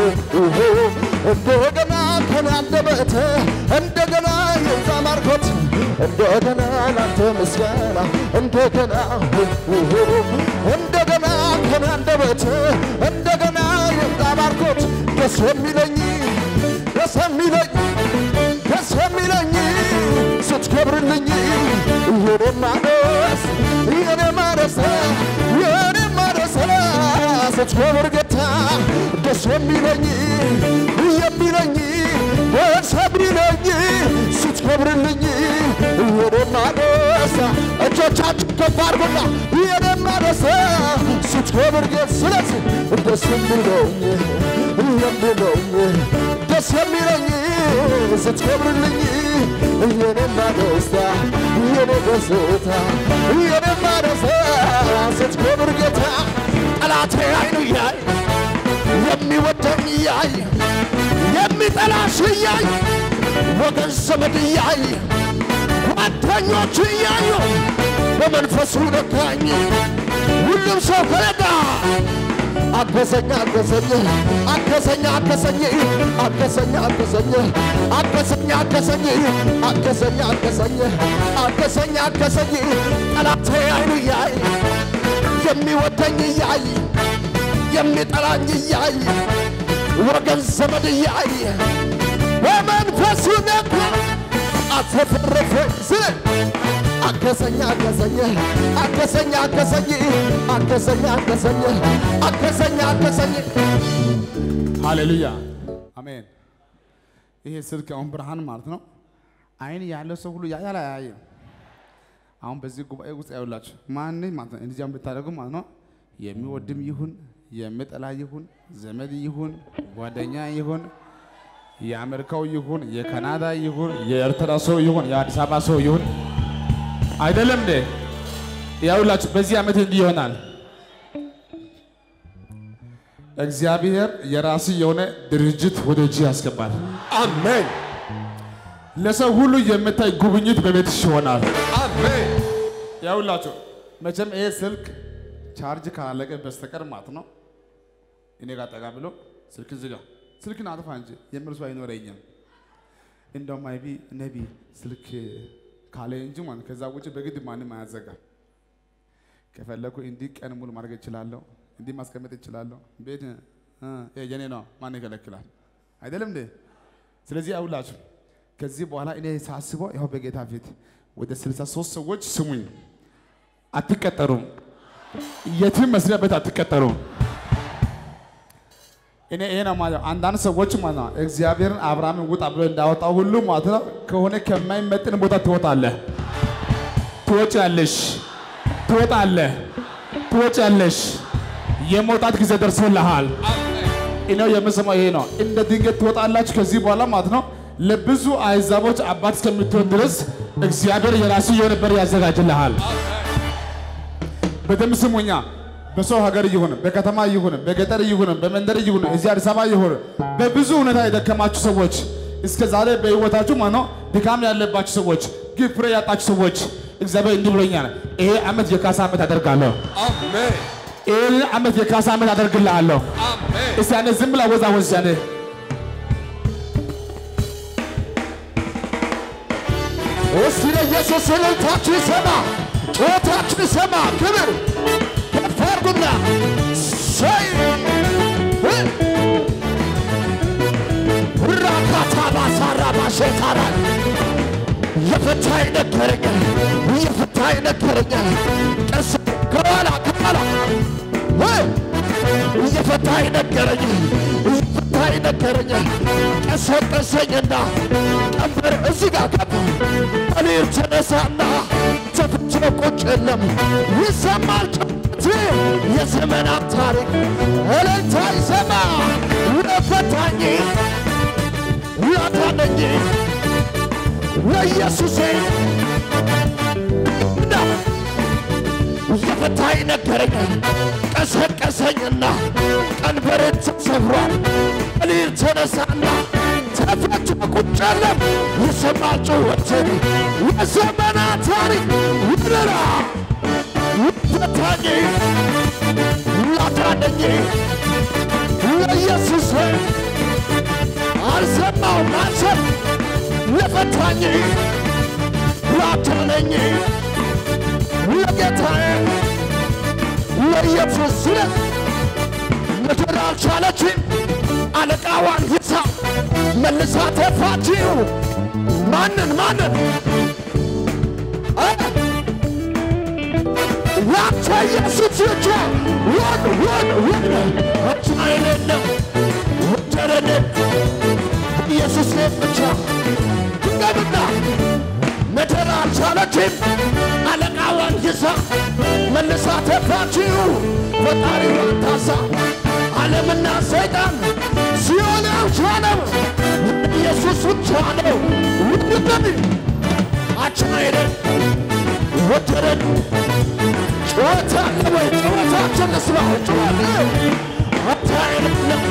እንደገና ከኔ አንደበት እንደገና የዛ ማርኮት እንደገና ላንተ ምስጋና እንደገና እንደገና ከኔ አንደበት እንደገና የዛ ማርኮት ደስ የሚለኝ ደስ የሚለኝ ደስ የሚለኝ ስትከብርልኝ የኔ ማረስ ስትከብር ጌታ ደስ የሚለኝ ደስ የሚለኝ ስትከብርልኝ የኔማ ደስታ እጆቻችሁ ከፍ አድርጉና የኔማ ደስታ ስትከብር ጌታ ስለዚህ ደስ የሚለኝ ደስ የሚለኝ ስትከብርልኝ የኔማ ደስታ የኔ ደስታ የኔማ ደስታ ስትከብር ጌታ ጠላቴ አይኑ ያይ የሚወደኝ ያይ የሚጠላሽ ያይ ወገን ዘመድ ያይ ጓደኞች ያዩ በመንፈሱ ነካኝ ሁሉም ሰው ከረዳ አገሰኝ አገሰኝ አገሰኝ አገሰኝ አገሰኝ አገሰኝ አገሰኝ አገሰኝ አገሰኝ አገሰኝ አገሰኝ አገሰኝ ጠላቴ አይኑ ያይ የሚወደኝ ያይ የሚጠላኝ ያይ ወገን ዘመድ ያይ በመንፈሱ ነካ አተፈረፈኝ ስለ አገሰኝ አገሰኝ አገሰኝ አገሰኝ አገሰኝ አገሰኝ አገሰኝ አገሰኝ ሃሌሉያ አሜን። ይሄ ስልክ አሁን ብርሃን ማለት ነው። አይን ያለው ሰው ሁሉ ያያል አያይም። አሁን በዚህ ጉባኤ ውስጥ ያውላችሁ ማን ማለት ነው እንዲያም ብታደርጉ ማለት ነው የሚወድም ይሁን የሚጠላ ይሁን ዘመድ ይሁን ጓደኛ ይሁን የአሜሪካው ይሁን የካናዳ ይሁን የኤርትራ ሰው ይሁን የአዲስ አበባ ሰው ይሁን አይደለም እንዴ ያውላችሁ በዚህ ዓመት እንዲህ ይሆናል። እግዚአብሔር የራሱ የሆነ ድርጅት ወደ እጅ ያስገባል። አሜን። ለሰው ሁሉ የምታይ ጉብኝት በቤትሽ ይሆናል። አሜን። ያውላችሁ መቼም ይሄ ስልክ ቻርጅ ካላለቀ በስተቀር ማለት ነው እኔ ጋር ጠጋ ብሎ ስልክን ዝጋ ስልክን አጥፋ እንጂ የምርሱ አይኖረኝም። እንደውም አይቢ ነቢ ስልክ ካለ እንጂ ማለት ከዛ ውጪ በግድ ማንም አያዘጋ። ከፈለኩ እንዲህ ቀን ሙሉ ማድረግ እችላለሁ፣ እንዲህ ማስቀመጥ እችላለሁ። ቤት የኔ ነው ማን ይከለክላል? አይደለም እንዴ? ስለዚህ አውላችሁ ከዚህ በኋላ እኔ ሳስበው ይኸው በጌታ ፊት ወደ 63 ሰዎች ስሙኝ፣ አትቀጠሩም፣ የትም መስሪያ ቤት አትቀጠሩም። እኔ ነው ማለት አንዳንድ ሰዎች ማለት ነው እግዚአብሔርን አብርሃምን ውጣ ብሎ እንዳወጣው ሁሉ ማለት ነው ከሆነ ከማይመጥን ቦታ ትወጣለህ፣ ትወጫለሽ፣ ትወጣለህ፣ ትወጫለሽ። የመውጣት ጊዜ ደርሶልሃል። እኔ የምሰማው ይሄ ነው። እንደ ድንገት ትወጣላችሁ ከዚህ በኋላ ማለት ነው ለብዙ አሕዛቦች አባት እስከምትሆን ድረስ እግዚአብሔር የራሱ የሆነ በር ያዘጋጅልሃል። በደም ስሙኛ። በሰው ሀገር ይሁን በከተማ ይሁን በገጠር ይሁን በመንደር ይሁን እዚህ አዲስ አበባ ይሁን በብዙ ሁኔታ የደከማችሁ ሰዎች እስከ ዛሬ በህይወታችሁ ማለት ነው ድካም ያለባችሁ ሰዎች ግፍሬ ያጣችሁ ሰዎች እግዚአብሔር እንዲህ ብሎኛል፣ ይሄ ዓመት የካሳ ዓመት አደርጋለሁ። አሜን። ይሄ ዓመት የካሳ ዓመት አደርግልሃለሁ። አሜን። እስቲ ያኔ ዝም ብላ ወዛወዝ ያኔ እስቲ ለኢየሱስ እልልታችሁ ይሰማ፣ ጩኸታችሁ ይሰማ። ክብር ከፈርጉና ሰይ ራካታ ባሳራ ባሸታራ የፈታይ ነገረኛ የፈታይ ነገረኛ ቀስ ከኋላ ከኋላ የፈታይ ነገረኛ የፈታይ ነገረኛ ቀሰቀሰኝና ቀንበር እዚህ ጋር ገባ። እኔ ተነሳና ተፍቶ ቁጭ የለም ይሰማል የዘመናት ታሪክ እልልታ ይሰማ። ለፈታኝ ላዳነኝ ለኢየሱሴ የፈታኝ ነገረኝ ቀሰቀሰኝና ቀንበሬን ተሰብሯል። እኔር ተነሳና ተፈቶ ቁጭ የለም ይሰማል ጩኸቴን የዘመናት ታሪክ ውረራ ለፈታኝ ላዳነኝ ለኢየሱሴ አልሰማውም አልሰም ለፈታኝ ላዳነኝ ለጌታዬ ለኢየሱስ ስለት ምድር አልቻለችም አለቃዋን ይዛ መልሳ ተፋችው። ማንን ያንተ ኢየሱስ ብቻ ወን አቻ የሌለው ወደረን ኢየሱስ ብቻ ትገምና ምድር አልቻለችም አለቃዋን ይዛ መልሳ ተፋችው። ፈጣሪዋን ታዛ ዓለምና ሰይጣን ሲሆን አልቻለው ኢየሱስ ብቻ ነው። ውድብን አቻ የሌለው ወደረን ጩኸት አለ ወይ? ጩኸታችን ልስማ። ጩኸት አቻ የሌለው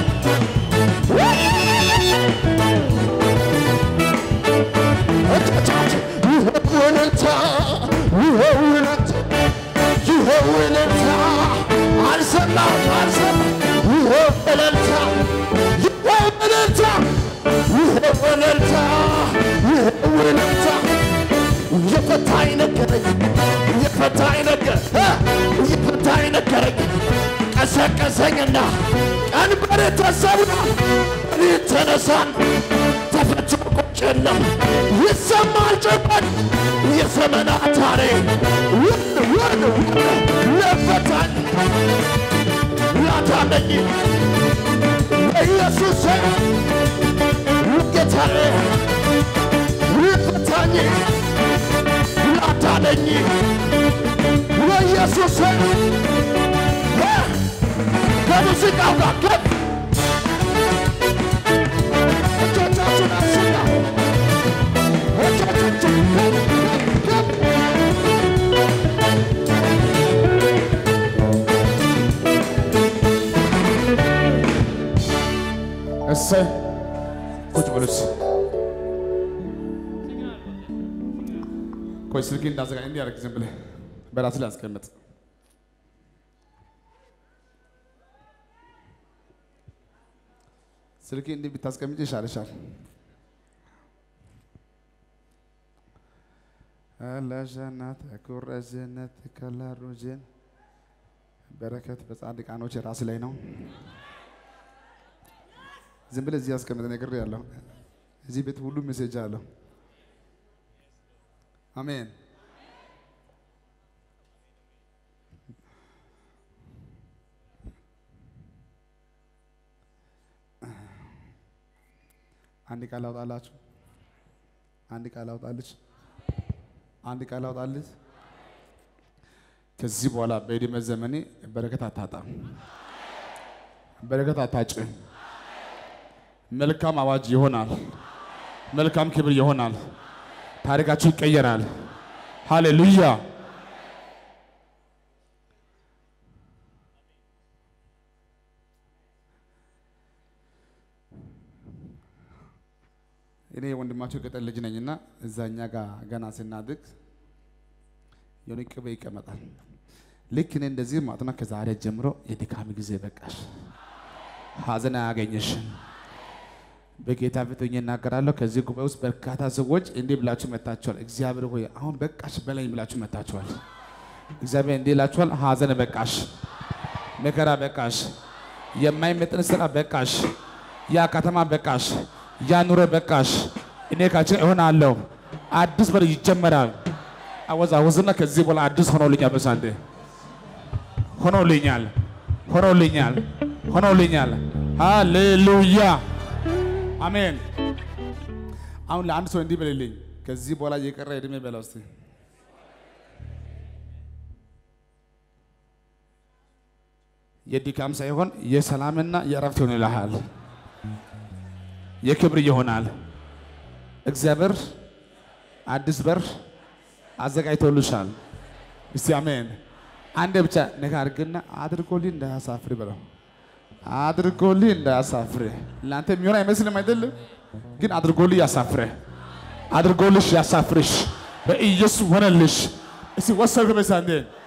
ውለታ አልሰማም እልልታ ይኸው እልልታ ይኸው እልልታ ይኸው እልልታ የፈታኝ ነገረኝ የፈታኝ ነገረኝ ቀሰቀሰኝና ቀንበር ተሰብራ እኔ ተነሳን ተፈቶ ቁጭ የለም ይሰማል ጭንቀት የዘመናት ታሪክ ወን ለፈታኝ ላዳነኝ ኢየሱስ ጌታዬ ለፈታኝ ላዳነኝ ኢየሱስ ከሙዚቃው ጋር ከፍ እጆቻችሁን አንሱና እጆቻችሁን ከፍ እሰይ ቁጭ በሉስ ቆይ ስልኬ እንዳዘጋኝ እንዲያደርግ ዝም ብለህ በራስህ ላይ አስቀምጥ ስልኬ እንዲህ ብታስቀምጪ ይሻልሻል አላጀናት ኩረጀነት ከላሩጀን በረከት በጻድቃኖች ራስ ላይ ነው ዝም ብለህ እዚህ አስቀምጥ ነገር ያለው እዚህ ቤት ሁሉ ሜሴጅ አለው አሜን አንድ ቃል አውጣላችሁ አንድ ቃል አውጣልሽ ከዚህ በኋላ በዕድሜ ዘመኔ በረከት አታጣም በረከት አታጭም መልካም አዋጅ ይሆናል መልካም ክብር ይሆናል ታሪካችሁ ይቀየራል ሃሌሉያ እኔ ወንድማችሁ ገጠር ልጅ ነኝና እዛኛ ጋር ገና ስናድግ የሆነ ቅቤ ይቀመጣል ልክ እኔ እንደዚህ ማጥና ከዛሬ ጀምሮ የድካም ጊዜ በቃሽ ሐዘን አያገኝሽም በጌታ ፊት ሆኜ እናገራለሁ ከዚህ ጉባኤ ውስጥ በርካታ ሰዎች እንዲህ ብላችሁ መጣችኋል እግዚአብሔር ሆይ አሁን በቃሽ በለኝ ብላችሁ መጣችኋል እግዚአብሔር እንዲህ ይላችኋል ሐዘን በቃሽ መከራ በቃሽ የማይመጥን ስራ በቃሽ ያ ከተማ በቃሽ ያ ኑሮ በቃሽ እኔ ካንቺ እሆናለሁ አዲስ በር ይጀመራል አወዛውዝና ከዚህ በኋላ አዲስ ሆኖልኛል በሳንዴ ሆኖልኛል ሃሌሉያ አሜን አሁን ለአንድ ሰው እንዲህ በልልኝ ከዚህ በኋላ የቀረ እድሜ በለው እስቲ የድካም ሳይሆን የሰላምና የእረፍት ይሆንልሃል የክብር ይሆናል እግዚአብሔር አዲስ በር አዘጋጅቶልሻል እስቲ አሜን አንዴ ብቻ ነካርግና አድርጎልኝ እንዳያሳፍር በለው አድርጎልኝ እንዳያሳፍር ላንተ የሚሆን አይመስልም አይደለም ግን አድርጎልኝ ያሳፍርህ አድርጎልሽ ያሳፍርሽ በኢየሱስ ሆነልሽ እስቲ ወሰድኩ በሳንዴ